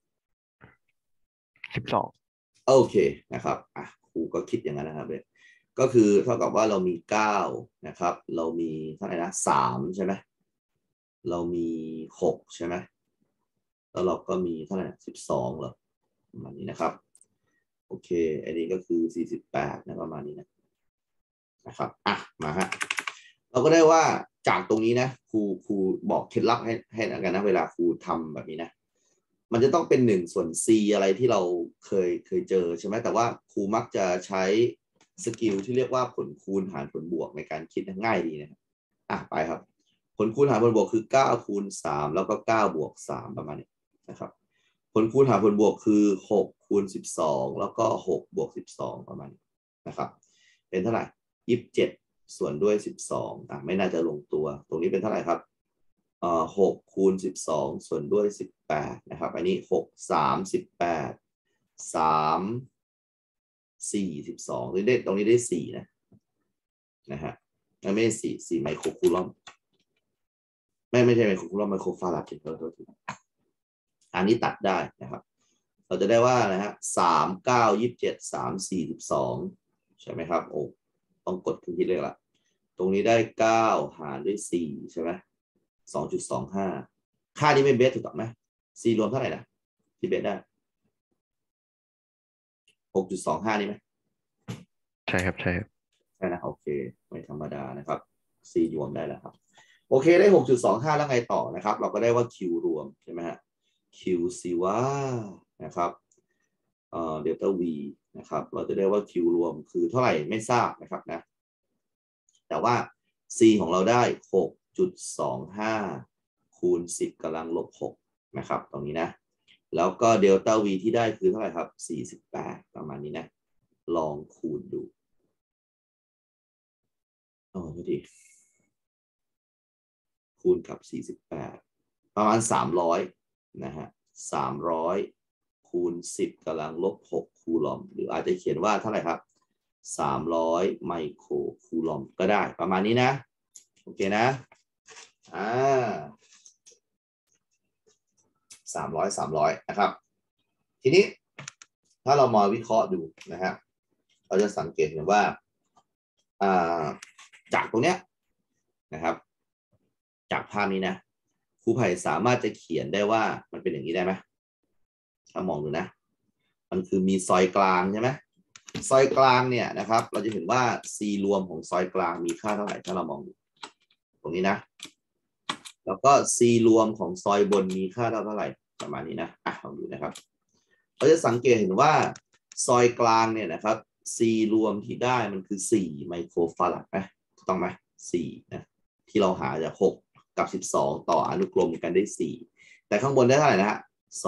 12 โอเคนะครับครูก็คิดอย่างนั้นนะครับเบสก็คือเท่ากับว่าเรามี9นะครับเรามีเท่าไหร่นะ3ใช่ไหมเรามี6ใช่ไหมแล้วเราก็มีเท่าไหร่12เหรอประมาณนี้นะครับโอเคอันนี้ก็คือ48นะประมาณนี้นะครับมาฮะเราก็ได้ว่าจากตรงนี้นะครูบอกเคล็ดลับให้กันนะเวลาครูทำแบบนี้นะมันจะต้องเป็น1 ส่วน c อะไรที่เราเคยเจอใช่ไหมแต่ว่าครูมักจะใช้สกิลที่เรียกว่าผลคูณหารผลบวกในการคิดง่ายดีนะครับไปครับผลคูณหารผลบวกคือ9 คูณ 3แล้วก็9 บวก 3ประมาณนี้นะครับผลคูณหารผลบวกคือ6 คูณ 12แล้วก็6 บวก 12ประมาณนี้นะครับเป็นเท่าไหร่27ส่วนด้วย12ไม่น่าจะลงตัวตรงนี้เป็นเท่าไหร่ครับ6 คูณ 12ส่วนด้วย18นะครับอันนี้6 3 18 3 4 12หรือได้ตรงนี้ได้4นะฮะไม่ใช่4ไมโครคูลอมไม่ใช่ไมโครคูลอมไมโครฟาราดอันนี้ตัดได้นะครับเราจะได้ว่านะฮะ3 9 27 3 4 12ใช่ไหมครับโอ้ต้องกดขึ้นที่เลขละตรงนี้ได้9หารด้วย4ใช่ไหม2.25 ค่านี้ไม่เบสถูกต้องไหม C รวมเท่าไหร่นะที่เบสได้ 6.25 นี่ไหมใช่ครับใช่นะโอเคไม่ธรรมดานะครับ C รวมได้แล้วครับโอเคได้ 6.25 แล้วไงต่อนะครับเราก็ได้ว่า Q รวมใช่ไหมฮะ Q ซีว่านะครับเดลต้า V นะครับเราจะได้ว่า Q รวมคือเท่าไหร่ไม่ทราบนะครับนะแต่ว่า C ของเราได้ 6.25 คูณ 10 กำลังลบ 6นะครับตรงนี้นะแล้วก็เดลต้า V ที่ได้คือเท่าไหร่ครับ48ประมาณนี้นะลองคูณดูพอดีคูณกับ48ประมาณ300นะฮะ300คูณ10กำลังลบ6คูลอมหรืออาจจะเขียนว่าเท่าไหร่ครับ300ไมโครคูลอมก็ได้ประมาณนี้นะโอเคนะ300นะครับทีนี้ถ้าเรามาวิเคราะห์ดูนะฮะเราจะสังเกตเห็นว่าจากตรงเนี้ยนะครับจากภาพนี้นะครูไผ่สามารถจะเขียนได้ว่ามันเป็นอย่างนี้ได้ไหมถ้ามองดูนะมันคือมีซอยกลางใช่ไหมซอยกลางเนี่ยนะครับเราจะเห็นว่า C รวมของซอยกลางมีค่าเท่าไหร่ถ้าเรามองดูตรงนี้นะแล้วก็ C รวมของซอยบนมีค่าเท่าไหร่ประมาณนี้นะลองดูนะครับเราจะสังเกตเห็นว่าซอยกลางเนี่ยนะครับ C รวมที่ได้มันคือ4ไมโครฟาราดไหมถูกต้องไหม4นะที่เราหาจาก6กับ12ต่ออนุกรมกันได้4แต่ข้างบนได้เท่าไหร่นะฮะ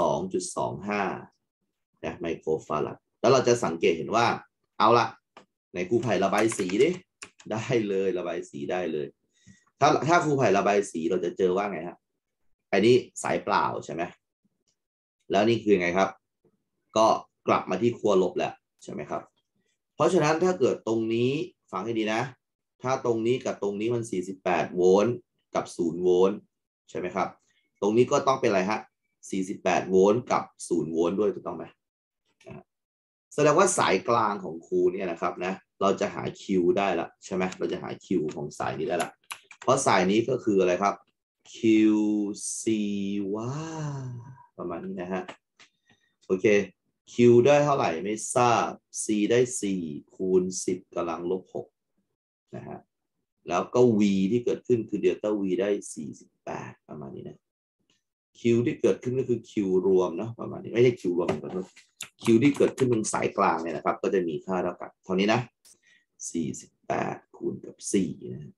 2.25 นะไมโครฟาราดแล้วเราจะสังเกตเห็นว่าเอาละในครูไผ่ระบายสีดิได้เลยระบายสีได้เลยถ้าครูไผ่ระบายสีเราจะเจอว่าไงฮะอันนี้สายเปล่าใช่ไหมแล้วนี่คือไงครับก็กลับมาที่ขั้วลบแล้วใช่ไหมครับเพราะฉะนั้นถ้าเกิดตรงนี้ฟังให้ดีนะถ้าตรงนี้กับตรงนี้มัน48โวลต์กับ0โวลต์ใช่ไหมครับตรงนี้ก็ต้องเป็นอะไรฮะ48โวลต์กับ0โวลต์ด้วยถูกต้องไหมแสดงว่าสายกลางของครูเนี่ยนะครับนะเราจะหา Q ได้ละใช่ไหมเราจะหา Q ของสายนี้ได้ละเพราะสายนี้ก็คืออะไรครับ QC ว่าประมาณนี้นะฮะโอเค Q ได้เท่าไหร่ไม่ทราบ C ได้4คูณ10กำลังลบ6นะฮะแล้วก็ V ที่เกิดขึ้นคือเดลต้า V ได้48ประมาณนี้นะ Q ที่เกิดขึ้นก็คือ Q รวมนะประมาณนี้ไม่ใช่ Q รวมขอโทษ Q ที่เกิดขึ้นตรงสายกลางเนี่ยนะครับก็จะมีค่าเท่ากับเท่านี้นะ48คูณกับ4นะ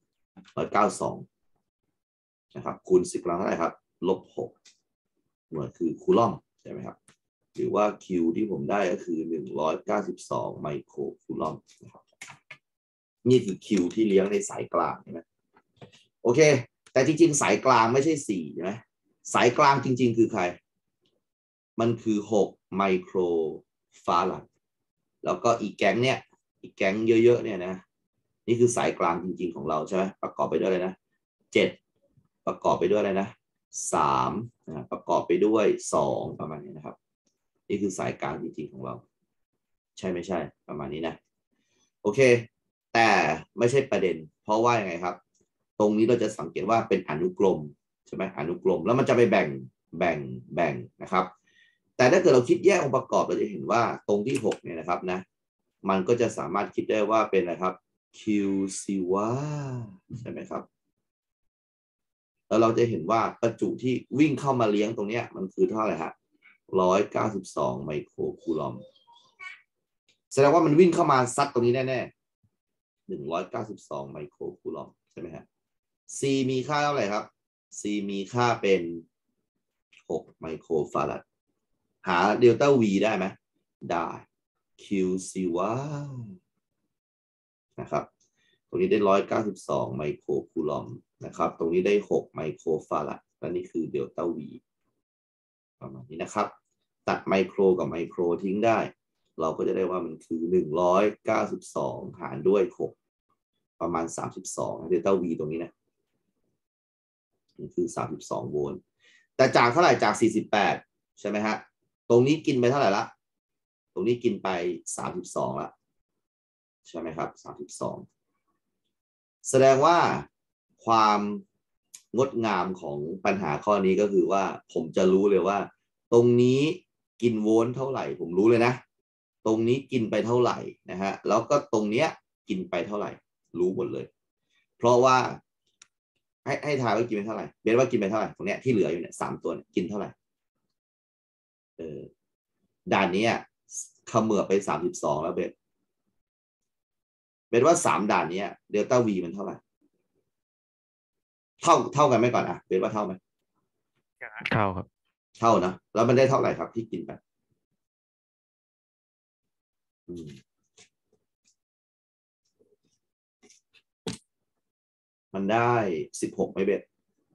192นะครับคูณ10กำลังเท่าไหร่ครับลบ6หน่วยคือคูลอมใช่ไหมครับหรือว่า Q ที่ผมได้ก็คือ192ไมโครคูลอมนะครับนี่คือ Q ที่เลี้ยงในสายกลางใช่ไหมโอเคแต่จริงๆสายกลางไม่ใช่4ใช่ไหมสายกลางจริงๆคือใครมันคือ6ไมโครฟาราดแล้วก็อีกแก๊งเนี่ยอีกแก๊งเยอะๆเนี่ยนะนี่คือสายกลางจริงๆของเราใช่ไหมประกอบไปด้วยอะไรนะ7ประกอบไปด้วยอะไรนะ3นะประกอบไปด้วย2ประมาณนี้นะครับนี่คือสายกลางจริงๆของเราใช่ไม่ใช่ประมาณนี้นะโอเคแต่ไม่ใช่ประเด็นเพราะว่ายังไงครับตรงนี้เราจะสังเกตว่าเป็นอนุกรมใช่ไหมอนุกรมแล้วมันจะไปแบ่งนะครับแต่ถ้าเกิดเราคิดแยกองค์ประกอบเราจะเห็นว่าตรงที่6เนี่ยนะครับนะมันก็จะสามารถคิดได้ว่าเป็นอะไรครับ QC ว่าใช่ไหมครับแล้วเราจะเห็นว่าประจุที่วิ่งเข้ามาเลี้ยงตรงนี้มันคือเท่าไหร่ฮะ192ไมโครคูลอมแสดงว่ามันวิ่งเข้ามาซัดตรงนี้แน่ๆ192ไมโครคูลอมใช่ไหมฮะ C มีค่าเท่าไหร่ครับ C มีค่าเป็น6ไมโครฟาราดหาเดลต้า V ได้ไหมได้ QC ว่านะครับตรงนี้ได้192ไมโครคูลอมนะครับตรงนี้ได้6ไมโครฟาราดและนี่คือเดลต้า V ประมาณนี้นะครับตัดไมโครกับไมโครทิ้งได้เราก็จะได้ว่ามันคือ192หารด้วย6ประมาณ32เดลต้า V ตรงนี้นะมันคือ32โวลต์แต่จากเท่าไหร่จาก48ใช่ไหมฮะตรงนี้กินไปเท่าไหร่ละตรงนี้กินไป32ละใช่ไหมครับ32แสดงว่าความงดงามของปัญหาข้อนี้ก็คือว่าผมจะรู้เลยว่าตรงนี้กินโวลต์เท่าไหร่ผมรู้เลยนะตรงนี้กินไปเท่าไหร่นะฮะแล้วก็ตรงเนี้ยกินไปเท่าไหร่รู้หมดเลยเพราะว่าให้ทายว่ากินไปเท่าไหร่เบสว่ากินไปเท่าไหร่ตรงเนี้ยที่เหลืออยู่เนี่ย3ตัวเนี่ยกินเท่าไหร่ด่านนี้เขมือบไป32แล้วเบสว่า3ด่านนี้เดลต้าวีมันเท่าไหร่เท่ากันไหมก่อนเบสว่าเท่าไหมเท่าครับเท่านะแล้วมันได้เท่าไหร่ครับที่กินไปมันได้16ไหมเบส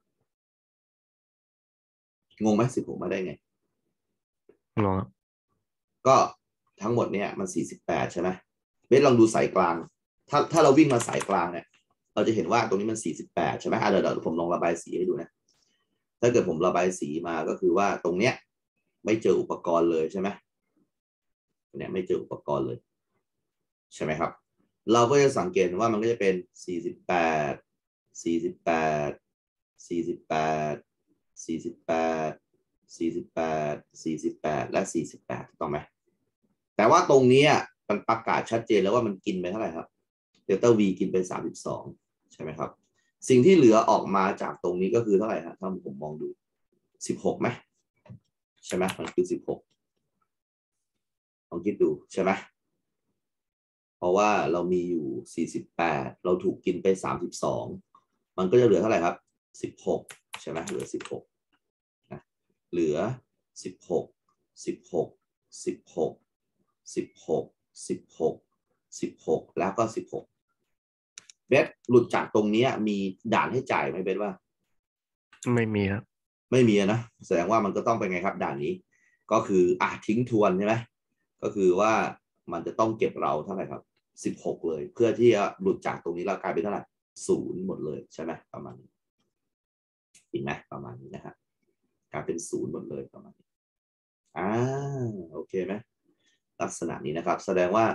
งงไหม16มาได้ไงลองครับก็ทั้งหมดเนี่ยมัน48ใช่ไหมเบสลองดูสายกลางถ้าเราวิ่งมาสายกลางเนี่ยเราจะเห็นว่าตรงนี้มัน48ใช่ไหมเดี๋ยวผมลองระบายสีให้ดูนะถ้าเกิดผมระบายสีมาก็คือว่าตรงเนี้ยไม่เจออุปกรณ์เลยใช่ไหมเนี่ยไม่เจออุปกรณ์เลยใช่ไหมครับเราก็จะสังเกตว่ามันก็จะเป็น48 48 48 48 48 48และ48ถูกต้องไหมแต่ว่าตรงนี้มันประกาศชัดเจนแล้วว่ามันกินไปเท่าไหร่ครับเดลต้า V กินไป32ใช่ไหมครับสิ่งที่เหลือออกมาจากตรงนี้ก็คือเท่าไหร่ครับถ้าผมมองดู16ไหมใช่ไหมมันคือ16ลองคิดดูใช่ไหมเพราะว่าเรามีอยู่48เราถูกกินไป32มันก็จะเหลือเท่าไหร่ครับ16ใช่ไหมเหลือ16นะเหลือ16 16 16 16 16 16แล้วก็16เบสหลุดจากตรงนี้มีด่านให้จ่ายไหมเบสว่าไม่มีครับไม่มีนะแสดงว่ามันก็ต้องเป็นไงครับด่านนี้ก็คือทิ้งทวนใช่ไหมก็คือว่ามันจะต้องเก็บเราเท่าไหร่ครับ16เลยเพื่อที่จะหลุดจากตรงนี้เรากลายเป็นเท่าไหร่0หมดเลยใช่ไหมประมาณนี้เห็นไหมประมาณนี้นะครับกลายเป็น0หมดเลยประมาณนี้โอเคไหมลักษณะนี้นะครับแสดงว่า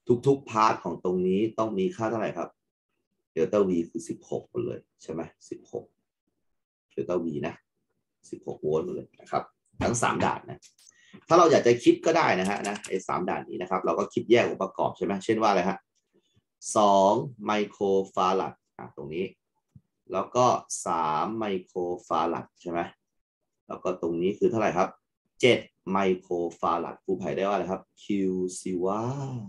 ทุกๆพาร์ทของตรงนี้ต้องมีค่าเท่าไหร่ครับเดลต้า V คือ16หมดเลยใช่ไหม16เดลต้า V นะ16โวลต์หมดเลยนะครับทั้ง3ด่านนะถ้าเราอยากจะคิดก็ได้นะฮะไอ้3ด่านนี้นะครับเราก็คิดแยกองค์ประกอบใช่ไหมเช่นว่าอะไรฮะ2ไมโครฟารัดตรงนี้แล้วก็3ไมโครฟารัดใช่ไหมแล้วก็ตรงนี้คือเท่าไหร่ครับ7ไมโครฟารัดครูไผ่ได้ว่าอะไรครับ Q ซิว่า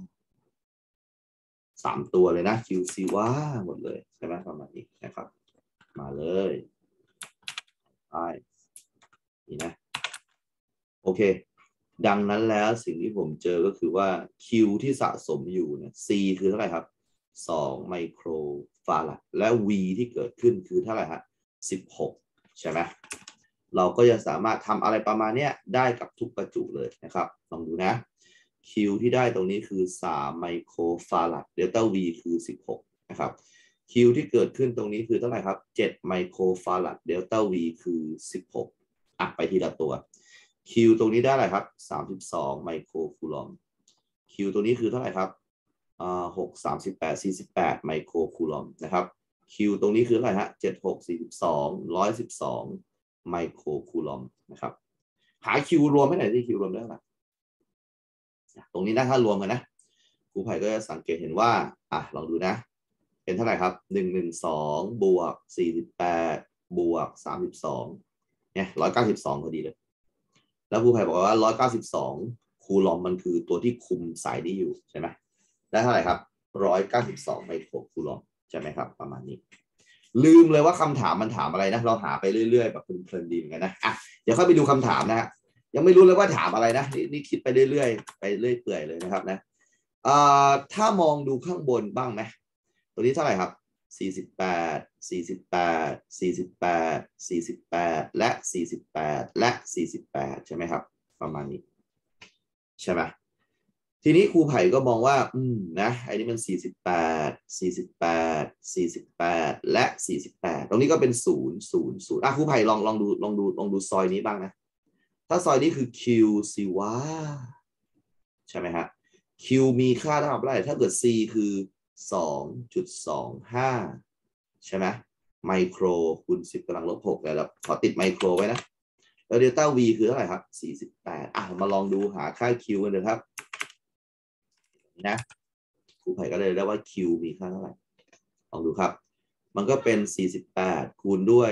3ตัวเลยนะ Q ซิว่าหมดเลยใช่ไหมประมาณนี้นะครับมาเลยไปนี่นะโอเคดังนั้นแล้วสิ่งที่ผมเจอก็คือว่า Q ที่สะสมอยู่เนี่ย C คือเท่าไหร่ครับ2ไมโครฟารัดและ V ที่เกิดขึ้นคือเท่าไหร่ฮะ16ใช่ไหมเราก็จะสามารถทำอะไรประมาณนี้ได้กับทุกประจุเลยนะครับลองดูนะ Q ที่ได้ตรงนี้คือ3ไมโครฟารัดเดลต้า V คือ16นะครับ Q ที่เกิดขึ้นตรงนี้คือเท่าไหร่ครับ7ไมโครฟารัดเดลต้า V คือ16ไปทีละตัว Q ตรงนี้ได้อะไรครับ32ไมโครคูลอม Q ตัวนี้คือเท่าไหร่ครับ6 38 48ไมโครคูลอมนะครับ Q ตรงนี้คือเท่าไหร่ฮะ76 42 112ไมโครคูลอมนะครับหา Q รวมให้หน่อยที่ Q รวมได้เท่าไหร่ตรงนี้นะถ้ารวมกันนะครูไผ่ก็จะสังเกตเห็นว่าลองดูนะเป็นเท่าไหร่ครับ112บวก48บวก32เนี่ย192พอดีเลยแล้วครูไผ่บอกว่า192คูลอมมันคือตัวที่คุมสายนี้อยู่ใช่ไหมได้เท่าไหร่ครับ192ไมโครคูลอมใช่ไหมครับประมาณนี้ลืมเลยว่าคำถามมันถามอะไรนะเราหาไปเรื่อยๆแบบเพลินๆดีเหมือนกันนะเดี๋ยวเข้าไปดูคำถามนะฮะยังไม่รู้เลยว่าถามอะไรนะนี่คิดไปเรื่อยๆไปเรื่อยเปื่อยเลยนะครับนะถ้ามองดูข้างบนบ้างไหมตัวนี้เท่าไหร่ครับ48 48 48 48และ48และ48ใช่ไหมครับประมาณนี้ใช่ไหมทีนี้ครูไผ่ก็มองว่านะไอ้นี่มัน48 48 48และ48ตรงนี้ก็เป็น0 0 0ครูไผ่ลองดูซอยนี้บ้างนะถ้าซอยนี้คือ Q สิว่าใช่ไหมฮะ Q มีค่าเท่ากับอะไรถ้าเกิด C คือ 2.25 ใช่ไหมไมโครคูณ10กำลังลบ6แล้วขอติดไมโครไว้นะแล้วเดลต้า V คือเท่าไหร่ครับ48มาลองดูหาค่า Q กันเลยครับนะครูไผ่ก็เลยได้ว่า Q มีค่าเท่าไหร่ลองดูครับมันก็เป็น48คูณด้วย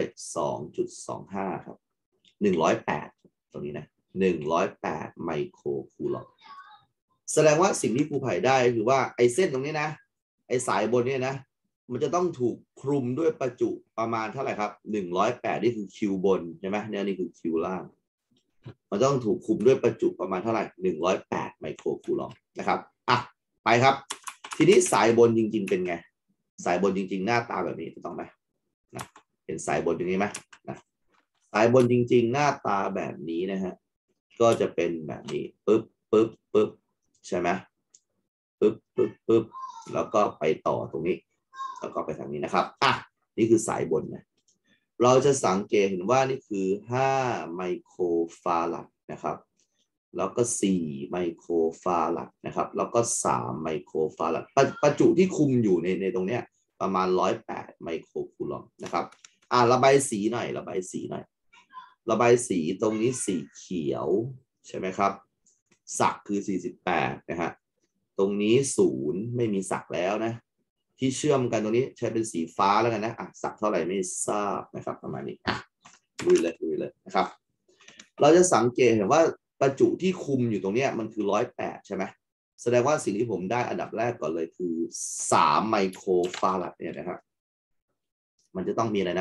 2.25ครับ108ตรงนี้นะ108ไมโครคูลอมแสดงว่าสิ่งที่ครูไผ่ได้คือว่าไอ้เส้นตรงนี้นะไอ้สายบนนี้นะมันจะต้องถูกคลุมด้วยประจุประมาณเท่าไหร่ครับ108นี่คือ Q บนใช่ไหมเนี่ยนี่คือ Q ล่างมันต้องถูกคลุมด้วยประจุประมาณเท่าไหร่108ไมโครคูลอมนะครับไปครับทีนี้สายบนจริงๆเป็นไงสายบนจริงๆหน้าตาแบบนี้ถูกต้องไหมนะเป็นสายบนอย่างนี้ไหมนะสายบนจริงๆหน้าตาแบบนี้นะฮะก็จะเป็นแบบนี้ปึ๊บใช่ไหมปึ๊บแล้วก็ไปต่อตรงนี้แล้วก็ไปทางนี้นะครับนี่คือสายบนนะเราจะสังเกตเห็นว่านี่คือ5ไมโครฟารัดนะครับแล้วก็4ไมโครฟารัดนะครับแล้วก็3ไมโครฟารัดประจุที่คุมอยู่ในตรงเนี้ยประมาณ108ไมโครคูลอมนะครับระบายสีหน่อยระบายสีตรงนี้สีเขียวใช่ไหมครับสักคือ48นะฮะตรงนี้0ไม่มีสักแล้วนะที่เชื่อมกันตรงนี้ใช้เป็นสีฟ้าแล้วกันนะสักเท่าไหร่ไม่ทราบนะครับประมาณนี้ดูเลยนะครับเราจะสังเกตเห็นว่าประจุที่คุมอยู่ตรงนี้มันคือ108ใช่ไหมแสดงว่าสิ่งที่ผมได้อันดับแรกก่อนเลยคือ3ไมโครฟารัดเนี่ยนะครับมันจะต้องมีอะไรนะ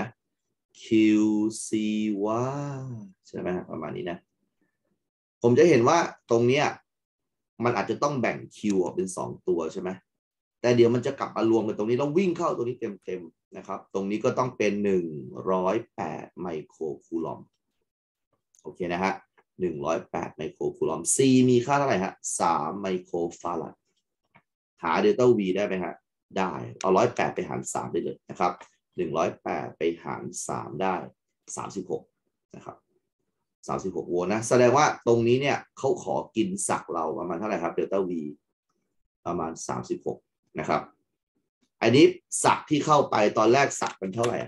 QC ว่าใช่ไหมประมาณนี้นะผมจะเห็นว่าตรงนี้มันอาจจะต้องแบ่ง Q ออกเป็น2ตัวใช่ไหมแต่เดี๋ยวมันจะกลับมารวมกันตรงนี้แล้ววิ่งเข้าตรงนี้เต็มนะครับตรงนี้ก็ต้องเป็น108ไมโครคูลอมโอเคนะฮะ108ไมโครคูลอม C มีค่าเท่าไหร่ฮะ3ไมโครฟารัดหาเดลต้า V ได้ไหมฮะได้เอา108ไปหาร3ได้เลยนะครับ108ไปหาร3ได้36นะครับ36โวลต์นะแสดงว่าตรงนี้เนี่ยเขาขอกินสักเราประมาณเท่าไหร่ครับเดลต้า V ประมาณ36นะครับอันนี้สักที่เข้าไปตอนแรกสักเป็นเท่าไหร่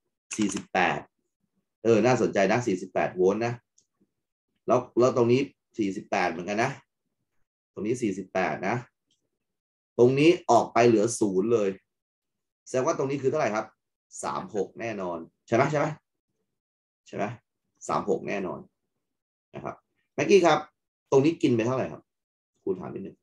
48น่าสนใจนะ48โวลต์นะแล้วตรงนี้48เหมือนกันนะตรงนี้48นะตรงนี้ออกไปเหลือ0เลยแสดงว่าตรงนี้คือเท่าไหร่ครับ36แน่นอนใช่ไหม36แน่นอนนะครับแม็กกี้ครับตรงนี้กินไปเท่าไหร่ครับครูถามนิดนึง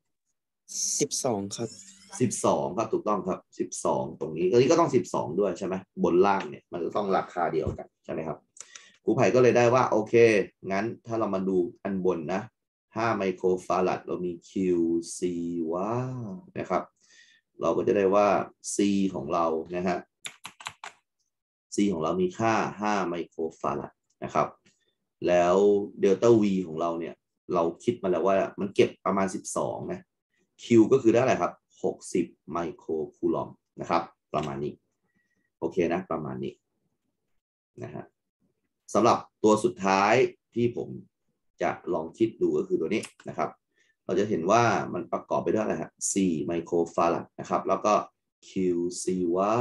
12ครับ 12ครับถูกต้องครับ12ตรงนี้ก็ต้อง12ด้วยใช่ไหมบนล่างเนี่ยมันจะต้องราคาเดียวกันใช่ไหมครับครูไผ่ก็เลยได้ว่าโอเคงั้นถ้าเรามาดูอันบนนะ5ไมโครฟาราดเรามี QC ว้าวนะครับเราก็จะได้ว่า C ของเรานะฮะ C ของเรามีค่า5ไมโครฟาราดนะครับแล้วเดลต้า V ของเราเนี่ยเราคิดมาแล้วว่ามันเก็บประมาณ12นะ Q ก็คือได้อะไรครับ60ไมโครคูลอมนะครับประมาณนี้โอเคนะประมาณนี้นะฮะสำหรับตัวสุดท้ายที่ผมจะลองคิดดูก็คือตัวนี้นะครับเราจะเห็นว่ามันประกอบไปด้วยอะไรครับ4ไมโครฟาราดนะครับแล้วก็ QC ว่า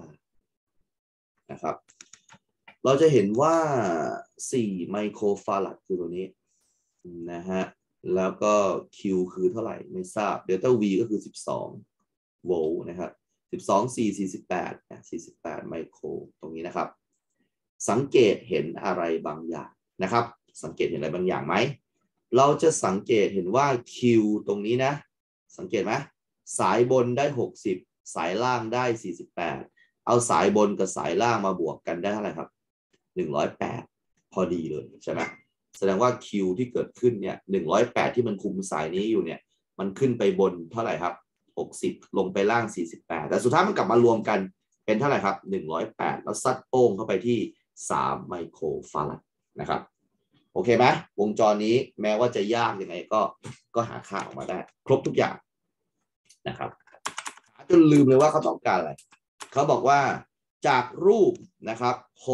นะครับเราจะเห็นว่า4ไมโครฟาราดคือตัวนี้นะฮะแล้วก็ Q คือเท่าไหร่ไม่ทราบเดลต้า V ก็คือ12โวลต์นะครับ12 4 48ไมโครตรงนี้นะครับสังเกตเห็นอะไรบางอย่างนะครับสังเกตเห็นอะไรบางอย่างไหมเราจะสังเกตเห็นว่า Q ตรงนี้นะสังเกตไหมสายบนได้60สายล่างได้48เอาสายบนกับสายล่างมาบวกกันได้เท่าไหร่ครับ108พอดีเลยใช่ไหมแสดงว่า Q ที่เกิดขึ้นเนี่ย108ที่มันคุมสายนี้อยู่เนี่ยมันขึ้นไปบนเท่าไหร่ครับ60ลงไปล่าง48แต่สุดท้ายมันกลับมารวมกันเป็นเท่าไหร่ครับ108แล้วซัดโป้งเข้าไปที่3ไมโครฟาราดนะครับโอเคไหมวงจรนี้แม้ว่าจะยากยังไงก็หาค่าออกมาได้ครบทุกอย่างนะครับจนลืมเลยว่าเขาต้องการอะไรเขาบอกว่าจากรูปนะครับ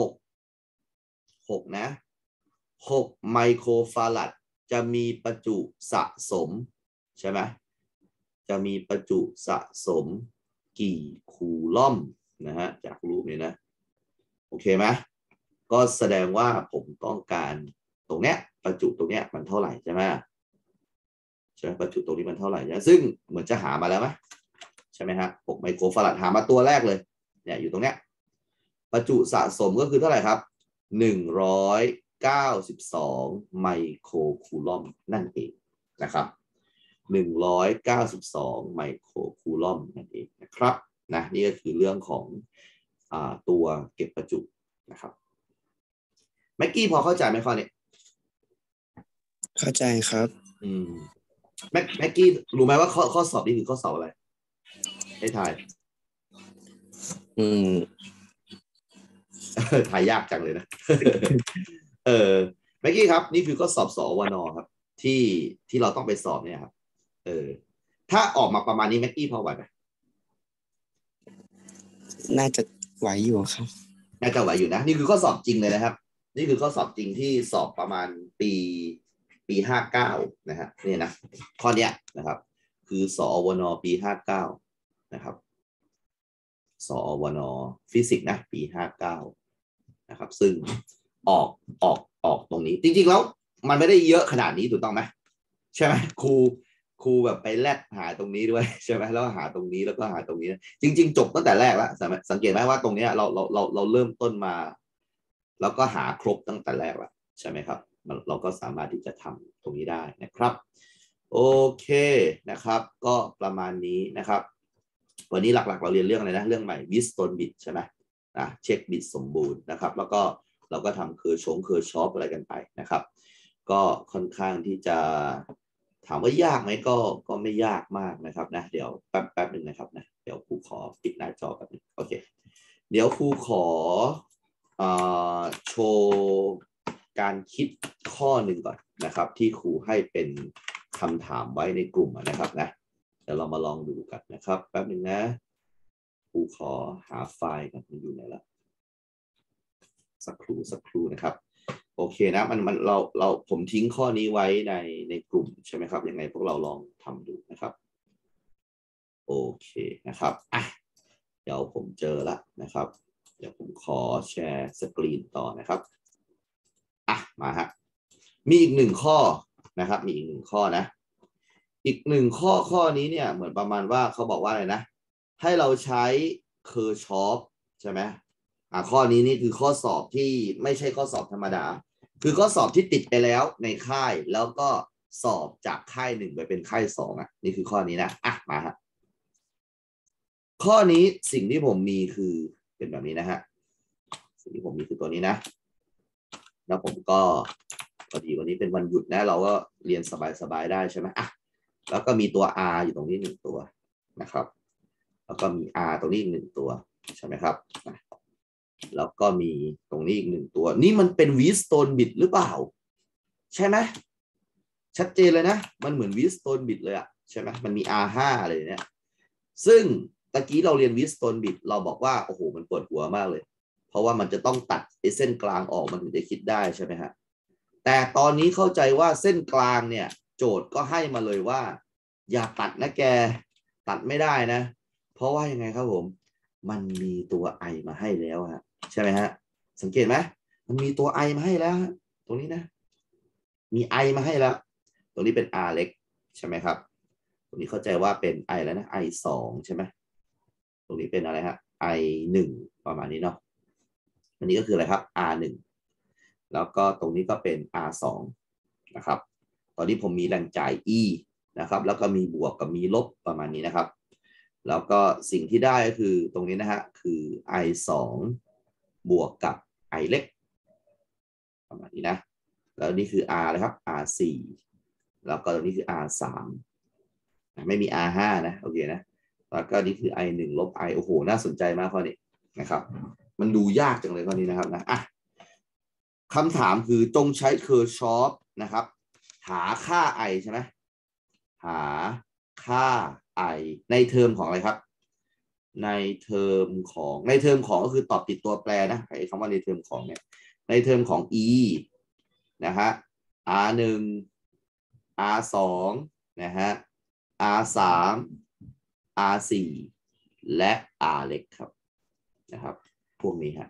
6นะ6ไมโครฟาราดจะมีประจุสะสมใช่ไหมจะมีประจุสะสมกี่คูลอมนะฮะจากรูปนี้นะโอเคไหมก็แสดงว่าผมต้องการตรงเนี้ยประจุตรงเนี้ยมันเท่าไหร่ใช่ไหมประจุตรงนี้มันเท่าไหร่นะซึ่งเหมือนจะหามาแล้วไหมใช่ไหมฮะ6ไมโครฟาราดหามาตัวแรกเลยเนี่ยอยู่ตรงเนี้ยประจุสะสมก็คือเท่าไหร่ครับ192ไมโครคูลอมนั่นเองนะครับ192ไมโครคูลอมนั่นเองนะครับนะนี่ก็คือเรื่องของตัวเก็บประจุนะครับแม็กกี้พอเข้าใจไหมข้อนี้เข้าใจครับแม็กกี้รู้ไหมว่าข้อสอบนี้คือข้อสอบอะไรให้ทายถ่ายยากจังเลยนะแม็กกี้ครับนี่คือข้อสอบสวนครับที่เราต้องไปสอบเนี่ยครับถ้าออกมาประมาณนี้แม็กกี้พอไหวไหมน่าจะไหวอยู่ครับน่าจะไหวอยู่นะนี่คือข้อสอบจริงเลยนะครับนี่คือข้อสอบจริงที่สอบประมาณปี59นะฮะนี่นะข้อเนี้ยนะครับคือสวนปี59นะครับสวนฟิสิกส์นะปี59นะครับซึ่งออกตรงนี้จริงๆแล้วมันไม่ได้เยอะขนาดนี้ถูกต้องไหมใช่ไหมครูแบบไปแลกหาตรงนี้ด้วยใช่ไหมแล้วหาตรงนี้แล้วก็หาตรงนี้จริงๆจบตั้งแต่แรกแล้วสังเกตไหมว่าตรงนี้เราเริ่มต้นมาแล้วก็หาครบตั้งแต่แรกแล้วใช่ไหมครับเราก็สามารถที่จะทำตรงนี้ได้นะครับโอเคนะครับก็ประมาณนี้นะครับวันนี้หลักๆเราเรียนเรื่องอะไรนะเรื่องใหม่วิสโตนบิตใช่ไหมนะเช็คบิตสมบูรณ์นะครับแล้วก็เราก็ทำเคอร์ช็อปอะไรกันไปนะครับก็ค่อนข้างที่จะถามว่ายากไหมก็ไม่ยากมากนะครับนะเดี๋ยวแป๊บหนึ่งนะครับนะเดี๋ยวครูขอปิดหน้าจอแป๊บนึงโอเคเดี๋ยวครูขอโชว์การคิดข้อหนึ่งก่อนนะครับที่ครูให้เป็นคำถามไว้ในกลุ่มนะครับนะเดี๋ยวเรามาลองดูกันนะครับแป๊บหนึ่งนะครูขอหาไฟล์กันมันอยู่ไหนละสักครู่นะครับโอเคนะผมทิ้งข้อนี้ไว้ในกลุ่มใช่ไหมครับยังไงพวกเราลองทำดูนะครับโอเคนะครับอ่ะเดี๋ยวผมเจอละนะครับเดี๋ยวผมขอแชร์สกรีนต่อนะครับอ่ะมาฮะมีอีกหนึ่งข้อนะครับมีอีกหนึ่งข้อนะอีกหนึ่งข้อนี้เนี่ยเหมือนประมาณว่าเขาบอกว่าอะไรนะให้เราใช้เคอร์ชอฟใช่ไหมข้อนี้นี่คือข้อสอบที่ไม่ใช่ข้อสอบธรรมดาคือข้อสอบที่ติดไปแล้วในค่ายแล้วก็สอบจากค่ายหนึ่งไปเป็นค่ายสองอ่ะนี่คือข้อนี้นะอ่ะมาฮะข้อนี้สิ่งที่ผมมีคือเป็นแบบนี้นะฮะสิ่งที่ผมมีคือตัวนี้นะแล้วผมก็พอดีวันนี้เป็นวันหยุดนะเราก็เรียนสบายๆได้ใช่ไหมอ่ะแล้วก็มีตัว R อยู่ตรงนี้หนึ่งตัวนะครับแล้วก็มี R ตรงนี้อีกหนึ่งตัวใช่ไหมครับแล้วก็มีตรงนี้อีกหนึ่งตัวนี่มันเป็นวีสโตนบิดหรือเปล่าใช่ไหมชัดเจนเลยนะมันเหมือนวีสโตนบิดเลยอะใช่ไหมมันมี R5 อะไรเนี่ยซึ่งตะกี้เราเรียนวีสโตนบิดเราบอกว่าโอ้โหมันปวดหัวมากเลยเพราะว่ามันจะต้องตัดเส้นกลางออกมันถึงจะคิดได้ใช่ไหมฮะแต่ตอนนี้เข้าใจว่าเส้นกลางเนี่ยโจทย์ก็ให้มาเลยว่าอย่าตัดนะแกตัดไม่ได้นะเพราะว่ายังไงครับผมมันมีตัวไอมาให้แล้วฮะใช่ไหมฮะสังเกตไหมมันมีตัวไอมาให้แล้วตรงนี้นะมีไอมาให้แล้วตรงนี้เป็น R เล็กใช่ไหมครับตรงนี้เข้าใจว่าเป็นไอแล้วนะ I2 ใช่ไหมตรงนี้เป็นอะไรฮะ I1 ประมาณนี้เนาะอันนี้ก็คืออะไรครับ R1 แล้วก็ตรงนี้ก็เป็น R2 นะครับตอนนี้ผมมีแรงจ่าย E นะครับแล้วก็มีบวกกับมีลบประมาณนี้นะครับแล้วก็สิ่งที่ได้ก็คือตรงนี้นะฮะคือ I2 บวกกับ I เล็กประมาณนี้นะแล้วนี่คือ R นะครับ R4 แล้วก็ตรงนี้คือ R3 ไม่มี R5 นะโอเคนะแล้วก็นี่คือ I1 ลบ I โอ้โหน่าสนใจมากข้อนี้นะครับมันดูยากจังเลยข้อนี้นะครับนะอ่ะคำถามคือจงใช้เคอร์ชอฟนะครับหาค่า I ใช่ไหมหาค่า I ในเทอมของอะไรครับในเทอมของก็คือตอบติดตัวแปรนะไอ้คำว่าในเทอมของเนี่ยในเทอมของ E นะฮะ R1 R2 นะฮะ R3 R4 และ R เล็กครับนะครับพวกนี้ฮะ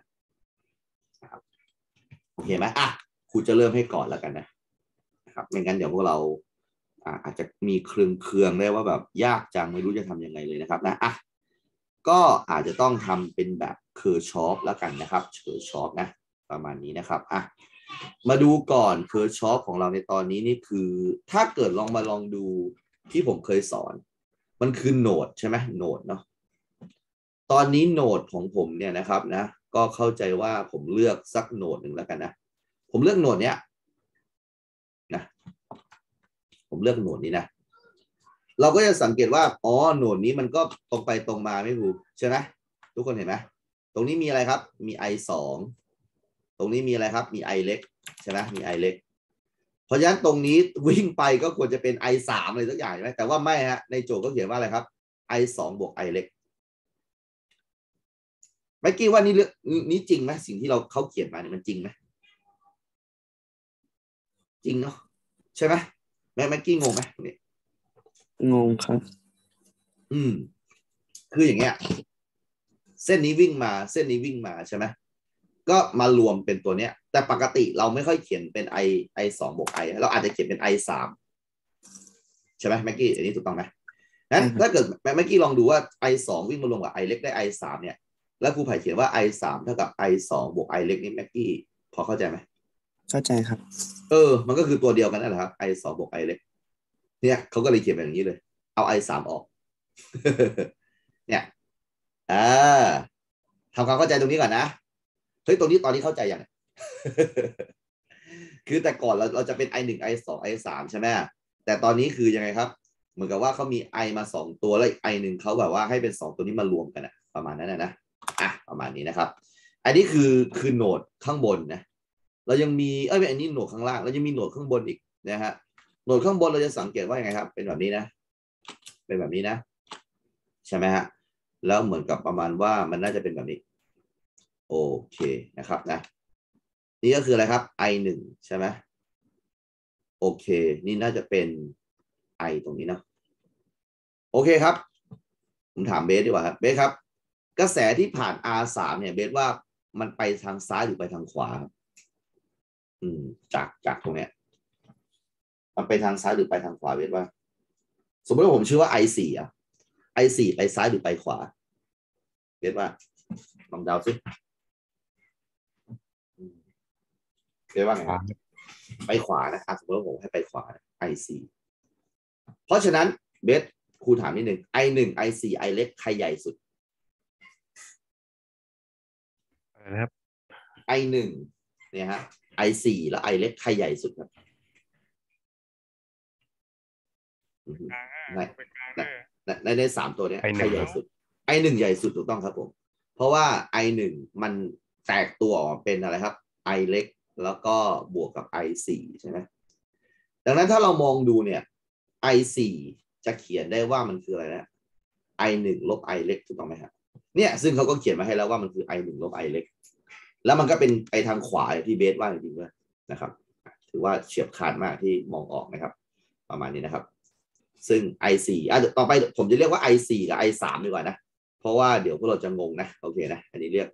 โอเคไหมอ่ะครูจะเริ่มให้ก่อนแล้วกันนะครับไม่งั้นเดี๋ยวพวกเราอาจจะมีเครื่องได้ว่าแบบยากจังไม่รู้จะทำยังไงเลยนะครับนะอ่ะก็อาจจะต้องทำเป็นแบบเคอร์ชอฟแล้วกันนะครับเคอร์ชอฟนะประมาณนี้นะครับอ่ะมาดูก่อนเคอร์ชอฟของเราในตอนนี้นี่คือถ้าเกิดลองดูที่ผมเคยสอนมันคือโหนดใช่ไหมโหนดเนาะตอนนี้โหนดของผมเนี่ยนะครับนะก็เข้าใจว่าผมเลือกสักโหนดหนึ่งแล้วกันนะผมเลือกโหนดเนี้ยนะผมเลือกโหนดนี้นะเราก็จะสังเกตว่าอ๋อโหนดนี้มันก็ตรงไปตรงมาไม่ถูกใช่ไหมทุกคนเห็นไหมตรงนี้มีอะไรครับมี I2 ตรงนี้มีอะไรครับมี I เล็กใช่ไหมมี I เล็กเพราะฉะนั้นตรงนี้วิ่งไปก็ควรจะเป็น I3 อะไรสักอย่างใช่ไหมแต่ว่าไม่ฮะในโจทย์ก็เขียนว่าอะไรครับ I2 บวก I เล็กเมื่อกี้ว่านี่จริงไหมสิ่งที่เขาเขียนมาเนี่ยมันจริงไหมจริงเนาะใช่ไหมแม่กี้งงไหมเนี่ยงงครับคืออย่างเงี้ยเส้นนี้วิ่งมาเส้นนี้วิ่งมาใช่ไหมก็มารวมเป็นตัวเนี้ยแต่ปกติเราไม่ค่อยเขียนเป็น I2 บวก I เราอาจจะเขียนเป็น I3 ใช่ไหมแม็กกี้อันนี้ถูกต้องไหมนั้นถ้าเกิดแม็กกี้ลองดูว่า I2 วิ่งมารวมกับ I เล็กได้ I3 เนี่ยแล้วครูไผ่เขียนว่า I3 เท่ากับ I2 บวก I เล็กนี่แม็กกี้พอเข้าใจไหมเข้าใจครับมันก็คือตัวเดียวกันนั่นแหละครับ I2 บวก I เล็กเนี่ยเขาก็เลยเขียนแบบนี้เลยเอา I3 ออก เนี่ยทำความเข้าใจตรงนี้ก่อนนะเฮ้ยตรงนี้ตอนนี้เข้าใจยัง คือแต่ก่อนเราจะเป็น I1 I2 I3 ใช่ไหมแต่ตอนนี้คือยังไงครับเหมือนกับว่าเขามี I มา2ตัวแล้ว I1 เขาแบบว่าให้เป็น2ตัวนี้มารวมกันนะประมาณนั้นนะประมาณนี้นะครับอันนี้คือโหนดข้างบนนะเรายังมีอันนี้โหนดข้างล่างเรายังมีโหนดข้างบนอีกนะฮะโหนดข้างบนเราจะสังเกตว่ายังไงครับเป็นแบบนี้นะเป็นแบบนี้นะใช่ไหมฮะแล้วเหมือนกับประมาณว่ามันน่าจะเป็นแบบนี้โอเคนะครับนะนี่ก็คืออะไรครับ I1 ใช่ไหมโอเคนี่น่าจะเป็น I ตรงนี้เนาะโอเคครับผมถามเบสดีกว่าครับเบสครับกระแสที่ผ่าน R3 เนี่ยเบสว่ามันไปทางซ้ายหรือไปทางขวาครับจากตรงเนี้ยมันไปทางซ้ายหรือไปทางขวาเบสว่าสมมติว่าผมชื่อว่า I4 อ่ะ I4 ไปซ้ายหรือไปขวาเบสว่าลองเดาสิเบสว่าไงครับไปขวานะสมมติว่าผมให้ไปขวา I4 เพราะฉะนั้นเบสครูถามนิดนึง I1 I4 I เล็กใครใหญ่สุดนะครับ I1 เนี่ยฮะ I4 แล้ว I เล็กใครใหญ่สุดครับในสามตัวเนี้ยใครใหญ่สุด I1 ใหญ่สุดถูกต้องครับผมเพราะว่า I1 มันแตกตัวออกเป็นอะไรครับ I เล็กแล้วก็บวกกับ I4 ใช่ไหมดังนั้นถ้าเรามองดูเนี่ย I4 จะเขียนได้ว่ามันคืออะไรนะ I1 ลบ I เล็กถูกต้องไหมครับเนี่ยซึ่งเขาก็เขียนมาให้แล้วว่ามันคือ I1 ลบ I เล็กแล้วมันก็เป็นไปทางขวาที่เบสว่าจริงๆด้วยนะครับถือว่าเฉียบขาดมากที่มองออกนะครับประมาณนี้นะครับซึ่ง I4 ต่อไปผมจะเรียกว่า I4 กับ I3 ดีกว่านะเพราะว่าเดี๋ยวพวกเราจะงงนะโอเคนะอันนี้เรียก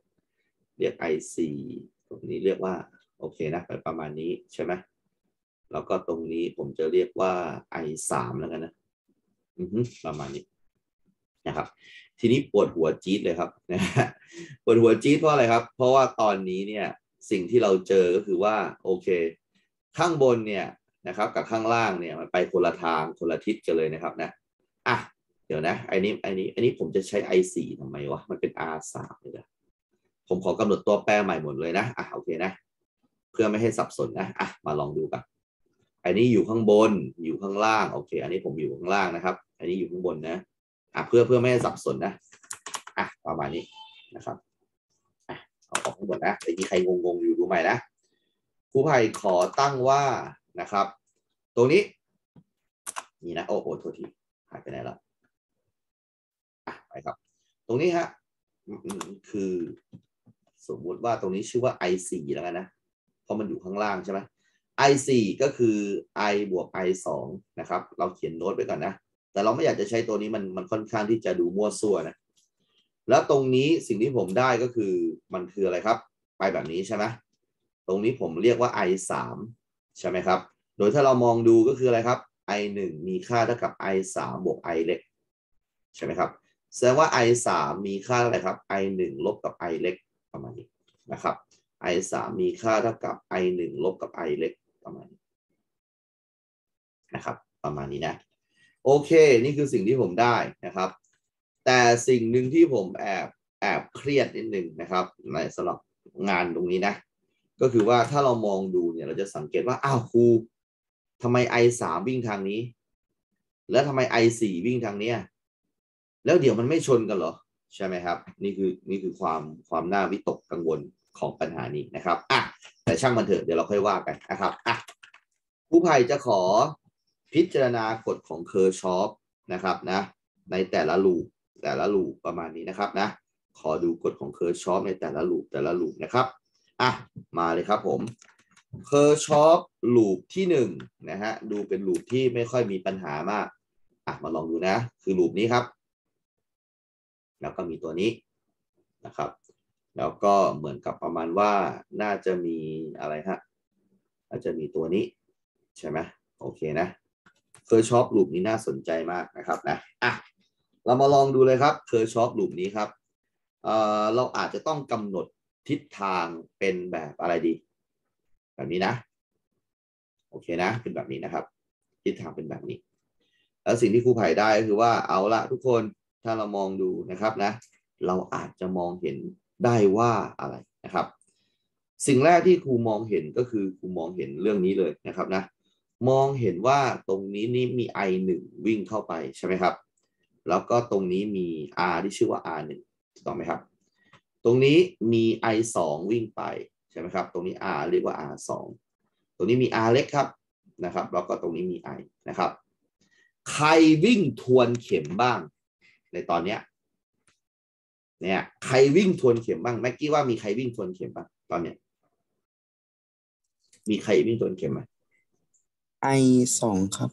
I4 ตรงนี้เรียกว่าโอเคนะไปประมาณนี้ใช่ไหมแล้วก็ตรงนี้ผมจะเรียกว่า I3 แล้วกันนะประมาณนี้นะครับทีนี้ปวดหัวจี๊ดเลยครับนะปวดหัวจี๊ดเพราะอะไรครับเพราะว่าตอนนี้เนี่ยสิ่งที่เราเจอก็คือว่าโอเคข้างบนเนี่ยนะครับกับข้างล่างเนี่ยมันไปคนละทางคนละทิศกันเลยนะครับนะเดี๋ยวนะอันนี้ผมจะใช้ I4 ทำไมวะมันเป็น R3 เลยนะผมขอกำหนดตัวแปรใหม่หมดเลยนะโอเคนะเพื่อไม่ให้สับสนนะมาลองดูกันอันนี้อยู่ข้างบนอยู่ข้างล่างโอเคอันนี้ผมอยู่ข้างล่างนะครับอันนี้อยู่ข้างบนนะเพื่อไม่ให้สับสนนะประมาณนี้นะครับเอาออกทั้งหมดนะแต่มีใครงงอยู่ดูใหม่นะครูไผ่ขอตั้งว่านะครับตรงนี้นี่นะโอ้โหโทษทีหายไปไหนแล้วไปครับตรงนี้ฮะคือสมมุติว่าตรงนี้ชื่อว่า I4 แล้วกันนะเพราะมันอยู่ข้างล่างใช่ไหม I4 ก็คือ I บวก I2 นะครับเราเขียนโน้ตไว้ก่อนนะแต่เราไม่อยากจะใช้ตัวนี้มันค่อนข้างที่จะดูมั่วซั่วนะแล้วตรงนี้สิ่งที่ผมได้ก็คือมันคืออะไรครับไปแบบนี้ใช่ไหมตรงนี้ผมเรียกว่า I3 ใช่ไหมครับโดยถ้าเรามองดูก็คืออะไรครับ I1 มีค่าเท่ากับ I3 บวก I เล็กใช่ไหมครับแสดงว่า I3 มีค่าอะไรครับ I1 ลบกับ I เล็กประมาณนี้นะครับ I3 มีค่าเท่ากับ I1 ลบกับ I เล็กประมาณนี้นะครับประมาณนี้นะโอเคนี่คือสิ่งที่ผมได้นะครับแต่สิ่งหนึ่งที่ผมแอบเครียดนิดนึงนะครับในสำหรับงานตรงนี้นะก็คือว่าถ้าเรามองดูเนี่ยเราจะสังเกตว่าครูทำไม I3 วิ่งทางนี้แล้วทำไม I4 วิ่งทางเนี้ยแล้วเดี๋ยวมันไม่ชนกันเหรอใช่ไหมครับนี่คือความน่าวิตกกังวลของปัญหานี้นะครับแต่ช่างมันเถอะเดี๋ยวเราค่อยว่ากันนะครับครูไผ่จะขอพิจารณากฎของเคอร์ชอฟนะครับนะในแต่ละลูปประมาณนี้นะครับนะขอดูกฎของเคอร์ชอฟในแต่ละลูปนะครับมาเลยครับผมเคอร์ชอฟลูปที่1นะฮะดูเป็นลูปที่ไม่ค่อยมีปัญหามากมาลองดูนะคือลูปนี้ครับแล้วก็มีตัวนี้นะครับแล้วก็เหมือนกับประมาณว่าน่าจะมีอะไรฮะน่าจะมีตัวนี้ใช่ไหมโอเคนะเคอร์ชอฟลูปนี้น่าสนใจมากนะครับนะเรามาลองดูเลยครับเคอร์ชอฟลูปนี้ครับเราอาจจะต้องกำหนดทิศทางเป็นแบบอะไรดีแบบนี้นะโอเคนะเป็นแบบนี้นะครับทิศทางเป็นแบบนี้แล้วสิ่งที่ครูไผ่ได้ก็คือว่าเอาละทุกคนถ้าเรามองดูนะครับนะเราอาจจะมองเห็นได้ว่าอะไรนะครับสิ่งแรกที่ครูมองเห็นก็คือครูมองเห็นเรื่องนี้เลยนะครับนะมองเห็นว่าตรงนี้นี่มี I1 วิ่งเข้าไปใช่ไหมครับแล้วก็ตรงนี้มี R ที่ชื่อว่า R1 ถูกต้องไหมครับตรงนี้มี I2 วิ่งไปใช่ไหมครับตรงนี้ R เรียกว่า R2 ตรงนี้มี R เล็กครับนะครับแล้วก็ตรงนี้มี I นะครับใครวิ่งทวนเข็มบ้างในตอนเนี้ยเนี่ยใครวิ่งทวนเข็มบ้างแม็กกี้ว่ามีใครวิ่งทวนเข็มบ้างตอนเนี้ยมีใครวิ่งทวนเข็มไหม I2 ครับ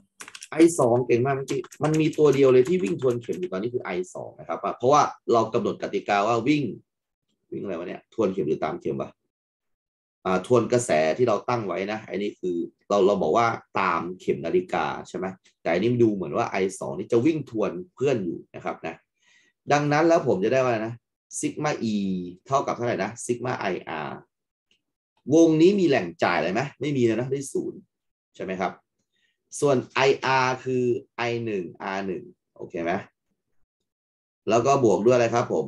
I2 เก่งมากเมื่อกี้มันมีตัวเดียวเลยที่วิ่งทวนเข็มอยู่ตอนนี้คือ I2 นะครับเพราะว่าเรากำหนดกติกาว่าวิ่งอะไรวะเนี่ยทวนเข็มหรือตามเข็มวะทวนกระแสที่เราตั้งไว้นะอันนี้คือเราบอกว่าตามเข็มนาฬิกาใช่ไหมแต่อันนี้ดูเหมือนว่า I2 นี่จะวิ่งทวนเพื่อนอยู่นะครับนะดังนั้นแล้วผมจะได้ว่านะซิกมา E เท่ากับเท่าไหร่นะซิกมา IR วงนี้มีแหล่งจ่ายอะไรไหมไม่มีนะได้0ใช่ไหมครับส่วน IR คือ I1 R1 โอเคไหมแล้วก็บวกด้วยอะไรครับผม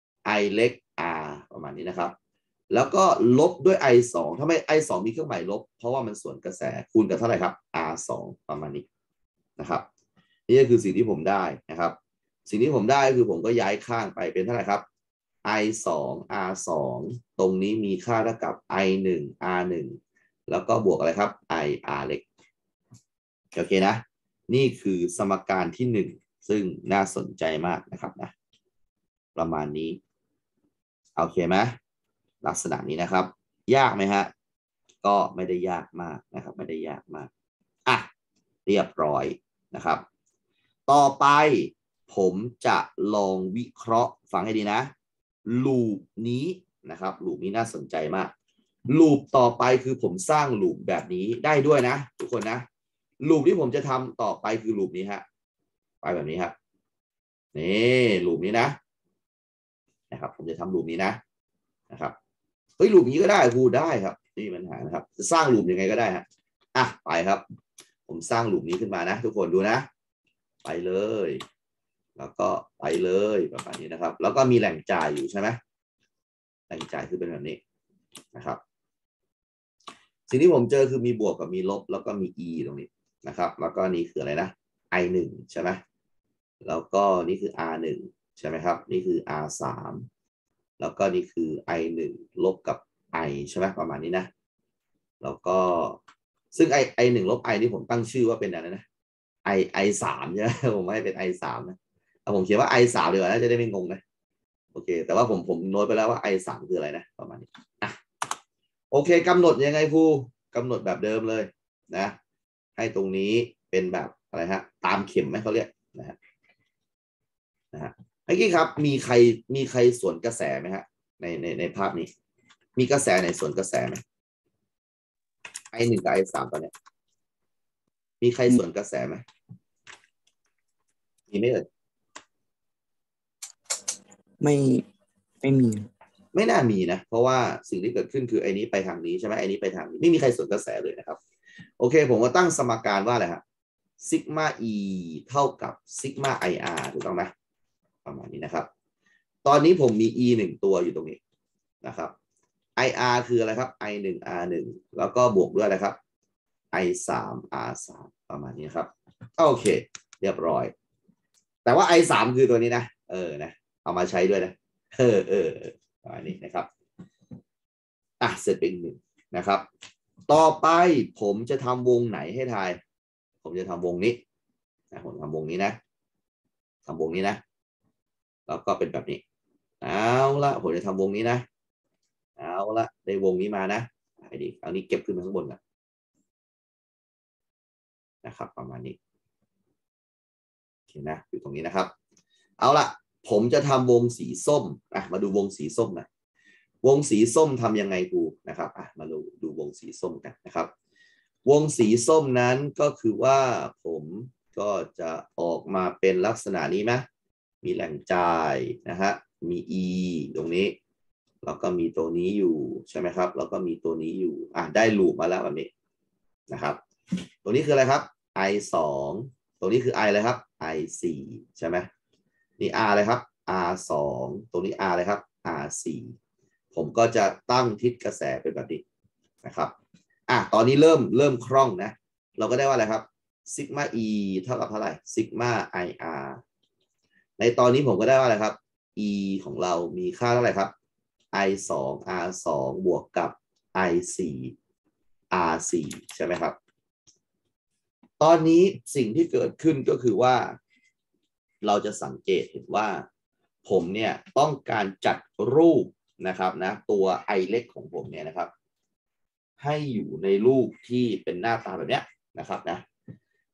I เล็ก R ประมาณนี้นะครับแล้วก็ลบด้วย I2 ทำไม I2 มีเครื่องหมายลบเพราะว่ามันส่วนกระแสคูณกับเท่าไหร่ครับ R2 ประมาณนี้นะครับนี่ก็คือสิ่งที่ผมได้นะครับสิ่งที่ผมได้คือผมก็ย้ายข้างไปเป็นเท่าไหร่ครับ I2 R2 ตรงนี้มีค่าเท่ากับ I1 R1 แล้วก็บวกอะไรครับ I R เล็กโอเคนะนี่คือสมการที่1ซึ่งน่าสนใจมากนะครับนะประมาณนี้โอเคไหมลักษณะนี้นะครับยากไหมฮะก็ไม่ได้ยากมากนะครับไม่ได้ยากมากอ่ะเรียบร้อยนะครับต่อไปผมจะลองวิเคราะห์ฟังให้ดีนะลูปนี้นะครับลูปนี้น่าสนใจมากลูปต่อไปคือผมสร้างลูปแบบนี้ได้ด้วยนะทุกคนนะลูปที่ผมจะทำต่อไปคือลูปนี้ฮะไปแบบนี้ครับนี่ลูปนี้นะครับผมจะทำลูปนี้นะครับเฮ้ยลูปนี้ก็ได้ครูได้ครับไม่มีปัญหานะครับจะสร้างลูปยังไงก็ได้ฮะอ่ะไปครับผมสร้างลูปนี้ขึ้นมานะทุกคนดูนะไปเลยแล้วก็ไปเลยประมาณนี้นะครับแล้วก็มีแหล่งจ่ายอยู่ใช่ไหมแหล่งจ่ายคือเป็นแบบนี้นะครับสิ่งที่ผมเจอคือมีบวกกับมีลบแล้วก็มี e ตรงนี้นะครับแล้วก็นี่คืออะไรนะ I1 ใช่ไหมแล้วก็นี่คือ R1 ใช่ไหมครับนี่คือ R3 แล้วก็นี่คือ I1 ลบกับ I ใช่ไหมประมาณนี้นะแล้วก็ซึ่ง I1 ลบ I นี่ผมตั้งชื่อว่าเป็นอะไรนะ I3 ใช่ไหมผมไม่ให้เป็น I3 นะผมเขียนว่า I3 ดีกว่านะจะได้ไม่งงนะโอเคแต่ว่าผมโน้ตไปแล้วว่า I3 คืออะไรนะประมาณนี้อ่ะโอเคกำหนดยังไงครูกำหนดแบบเดิมเลยนะให้ตรงนี้เป็นแบบอะไรฮะตามเข็มไหมเขาเรียกนะฮะเมื่อกี้ครับมีใครสวนกระแสไหมฮะในภาพนี้มีกระแสไหนสวนกระแสไหมI1กับI3ตอนนี้มีใครสวนกระแสไหมมีไหมเอ่ยไม่มีไม่น่ามีนะเพราะว่าสิ่งที่เกิดขึ้นคือไอ้นี้ไปทางนี้ใช่ไหมไอ้นี้ไปทางนี้ไม่มีใครสวนกระแสเลยนะครับโอเคผมก็ตั้งสมการว่าอะไรฮะซิกมา e เท่ากับซิกมา IR ถูกต้องไหมประมาณนี้นะครับตอนนี้ผมมี e 1ตัวอยู่ตรงนี้นะครับ IR คืออะไรครับ I1 R1 แล้วก็บวกด้วยอะไรครับ I3 R3 ประมาณนี้ครับโอเคเรียบร้อยแต่ว่า I3 คือตัวนี้นะนะเอามาใช้ด้วยนะประมาณนี้นะครับเสร็จเป็น1นะครับต่อไปผมจะทำวงไหนให้ทายผมจะทำวงนี้ผมทำวงนี้นะทำวงนี้นะแล้วก็เป็นแบบนี้เอาละผมจะทำวงนี้นะเอาละได้วงนี้มานะไอ้นี่เอานี้เก็บขึ้นมาข้างบนนะครับประมาณนี้โอเคนะอยู่ตรงนี้นะครับเอาละผมจะทำวงสีส้มมาดูวงสีส้มนะวงสีส้มทำยังไงกูนะครับมาดูวงสีส้มกันนะครับวงสีส้มนั้นก็คือว่าผมก็จะออกมาเป็นลักษณะนี้ไหมมีแหล่งจ่ายนะฮะมี e ตรงนี้แล้วก็มีตัวนี้อยู่ใช่ไหมครับแล้วก็มีตัวนี้อยู่ได้ลูปมาแล้วแบบนี้นะครับตัวนี้คืออะไรครับ I2 ตัวนี้คือ I อะไรครับ I4 ใช่ไหมนี่ R อะไรครับ R2 ตรงนี้ R อะไรครับ R4 ผมก็จะตั้งทิศกระแสเป็นแบบนี้นะครับตอนนี้เริ่มคล่องนะเราก็ได้ว่าอะไรครับซิกมา e เท่ากับเท่าไหร่ซิกมา IR ในตอนนี้ผมก็ได้ว่าอะไรครับ e ของเรามีค่าเท่าไหร่ครับ I2 R2 บวกกับ I4 R4 ใช่ไหมครับตอนนี้สิ่งที่เกิดขึ้นก็คือว่าเราจะสังเกตเห็นว่าผมเนี่ยต้องการจัดรูปนะครับนะตัว I เล็กของผมเนี่ยนะครับให้อยู่ในรูปที่เป็นหน้าตาแบบนี้นะครับนะ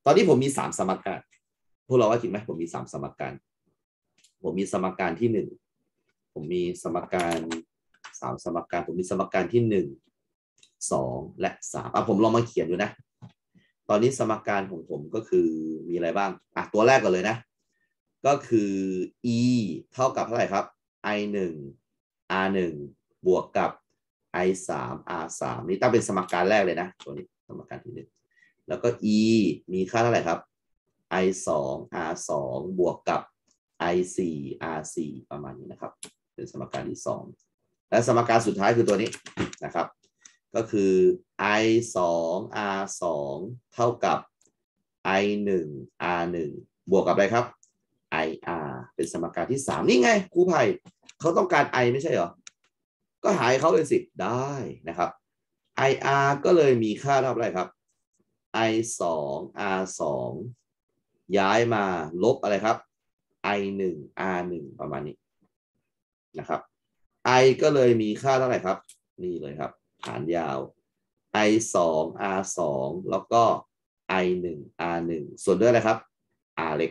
ตอนนี้ผมมี3สมการพวกเราว่าจริงไหมผมมี3สมการผมมีสมการที่1ผมมีสมการ3สมการผมมีสมการที่1 2และ3ผมลองมาเขียนดูนะตอนนี้สมการของผมก็คือมีอะไรบ้างตัวแรกก่อนเลยนะก็คือ e เท่ากับเท่าไหร่ครับ i 1 r 1บวกกับ i 3 r 3นี่ตั้งเป็นสมการแรกเลยนะตัวนี้สมการที่1แล้วก็ e มีค่าเท่าไหร่ครับ i 2 r 2บวกกับ i 4 r 4ประมาณนี้นะครับเป็นสมการที่2และสมการสุดท้ายคือตัวนี้นะครับก็คือ i 2 r 2เท่ากับ i 1 r 1บวกกับอะไรครับ ir เป็นสมการที่3นี่ไงครูไผ่เขาต้องการ i ไม่ใช่เหรอก็หายเขาเลยสิได้นะครับ ir ก็เลยมีค่าเท่าไหร่ครับ i 2 r 2ย้ายมาลบอะไรครับ i 1 r 1ประมาณนี้นะครับ i ก็เลยมีค่าเท่าไหร่ครับนี่เลยครับฐานยาว i 2 r 2แล้วก็ i 1 r 1ส่วนด้วยอะไรครับ r เล็ก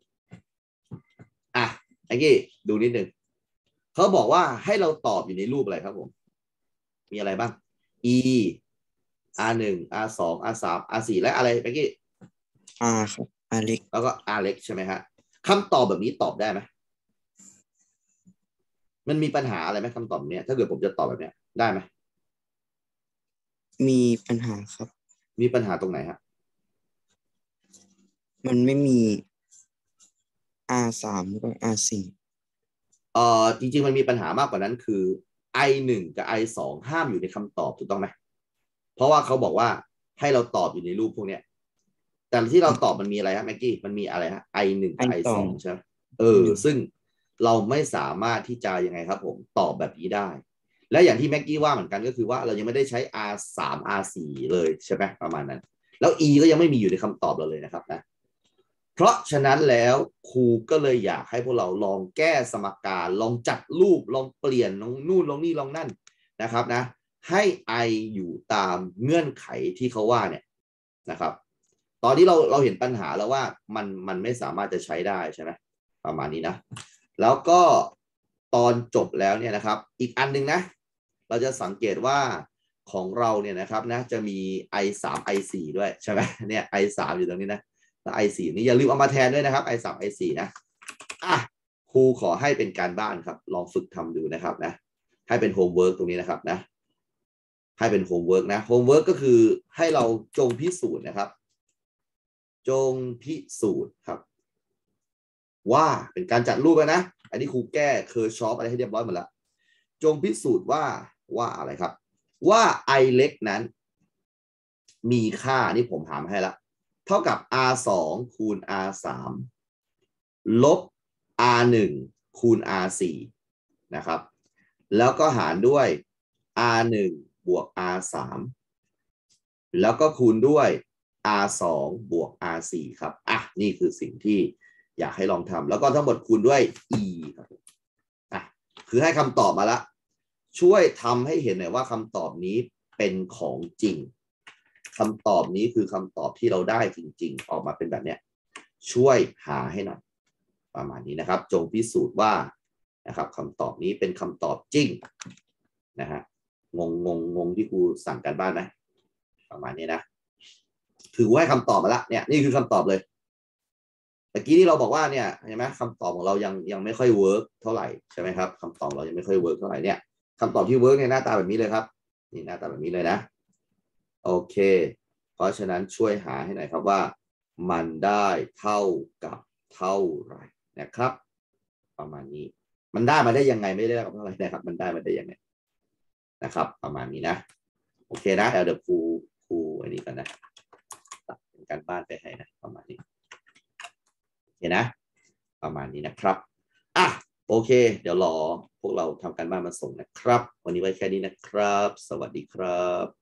ไอ้กี้ดูนิดหนึ่งเขาบอกว่าให้เราตอบอยู่ในรูปอะไรครับผมมีอะไรบ้าง e r 1 r 2 r 3 r 4และอะไรเมื่อกี้ R ครับ R เล็กแล้วก็ r เล็กใช่ไหมฮะคำตอบแบบนี้ตอบได้ไหมมันมีปัญหาอะไรไหมคำตอบเนี้ยถ้าเกิดผมจะตอบแบบเนี้ยได้ไหมมีปัญหาครับมีปัญหาตรงไหนฮะมันไม่มี R 3แล้วก็ R 4 จริงๆมันมีปัญหามากกว่านั้นคือ i 1กับ i 2ห้ามอยู่ในคำตอบถูกต้องไหมเพราะว่าเขาบอกว่าให้เราตอบอยู่ในรูปพวกเนี้ยแต่ที่เราตอบมันมีอะไรฮะแม็กกี้มันมีอะไรฮะ i 1กับ i 2ใช่ไหมซึ่งเราไม่สามารถที่จะยังไงครับผมตอบแบบนี้ได้และอย่างที่แม็กกี้ว่าเหมือนกันก็คือว่าเรายังไม่ได้ใช้ r 3 r 4เลยใช่ไหมประมาณนั้นแล้ว e ก็ยังไม่มีอยู่ในคำตอบเราเลยนะครับนะเพราะฉะนั้นแล้วครูก็เลยอยากให้พวกเราลองแก้สมการลองจัดรูปลองเปลี่ยนลองนู่นลองนี่ลองนั่นนะครับนะให้ i อยู่ตามเงื่อนไขที่เขาว่าเนี่ยนะครับตอนนี้เราเห็นปัญหาแล้วว่ามันไม่สามารถจะใช้ได้ใช่ไหมประมาณนี้นะแล้วก็ตอนจบแล้วเนี่ยนะครับอีกอันนึงนะเราจะสังเกตว่าของเราเนี่ยนะครับนะจะมี i 3 i 4ด้วยใช่ไหมเนี่ย i 3อยู่ตรงนี้นะแล้ว i 4นี่อย่าลืมเอามาแทนด้วยนะครับ i 3 i 4นะครูขอให้เป็นการบ้านครับลองฝึกทำดูนะครับนะให้เป็นโฮมเวิร์กตรงนี้นะครับนะให้เป็นโฮมเวิร์กนะโฮมเวิร์กก็คือให้เราจงพิสูจน์นะครับจงพิสูจน์ครับว่าเป็นการจัดรูปนะอันนี้ครูแก้เคอร์ชอปอะไรให้เรียบร้อยหมดแล้วจงพิสูจน์ว่าอะไรครับว่า i เล็กนั้นมีค่านี่ผมหามาให้แล้วเท่ากับ r 2คูณ r 3ลบ r 1คูณ r 4นะครับแล้วก็หารด้วย r 1บวก r 3แล้วก็คูณด้วย r 2บวก r 4ครับนี่คือสิ่งที่อยากให้ลองทำแล้วก็ทั้งหมดคูณด้วย e ครับคือให้คำตอบมาละช่วยทำให้เห็นหน่อยว่าคำตอบนี้เป็นของจริงคำตอบนี้คือคำตอบที่เราได้จริงๆออกมาเป็นแบบนี้ช่วยหาให้หน่อยประมาณนี้นะครับจงพิสูจน์ว่านะครับคำตอบนี้เป็นคำตอบจริงนะฮะงงที่ครูสั่งการบ้านไหมประมาณนี้นะถือว่าให้คำตอบมาละเนี่ยนี่คือคำตอบเลยตะกี้ที่เราบอกว่าเนี่ยเห็นไหมคำตอบของเรายังไม่ค่อยเวิร์กเท่าไหร่ใช่ไหมครับคำตอบเรายังไม่ค่อยเวิร์กเท่าไหร่เนี่ยคำตอบที่เวิร์กเนี่ยหน้าตาแบบนี้เลยครับนี่หน้าตาแบบนี้เลยนะโอเคเพราะฉะนั้นช่วยหาให้หน่อยครับว่ามันได้เท่ากับเท่าไหร่นะครับประมาณนี้มันได้มาได้ยังไงไม่ได้กับเท่าไหร่นะครับมันได้มาได้ยังไงนะครับประมาณนี้นะโอเคนะเดี๋ยวครูอันนี้กันนะตัดเป็นการบ้านไปให้นะประมาณนี้เห็นนะประมาณนี้นะครับโอเคเดี๋ยวรอพวกเราทำการบ้านมาส่งนะครับวันนี้ไว้แค่นี้นะครับสวัสดีครับ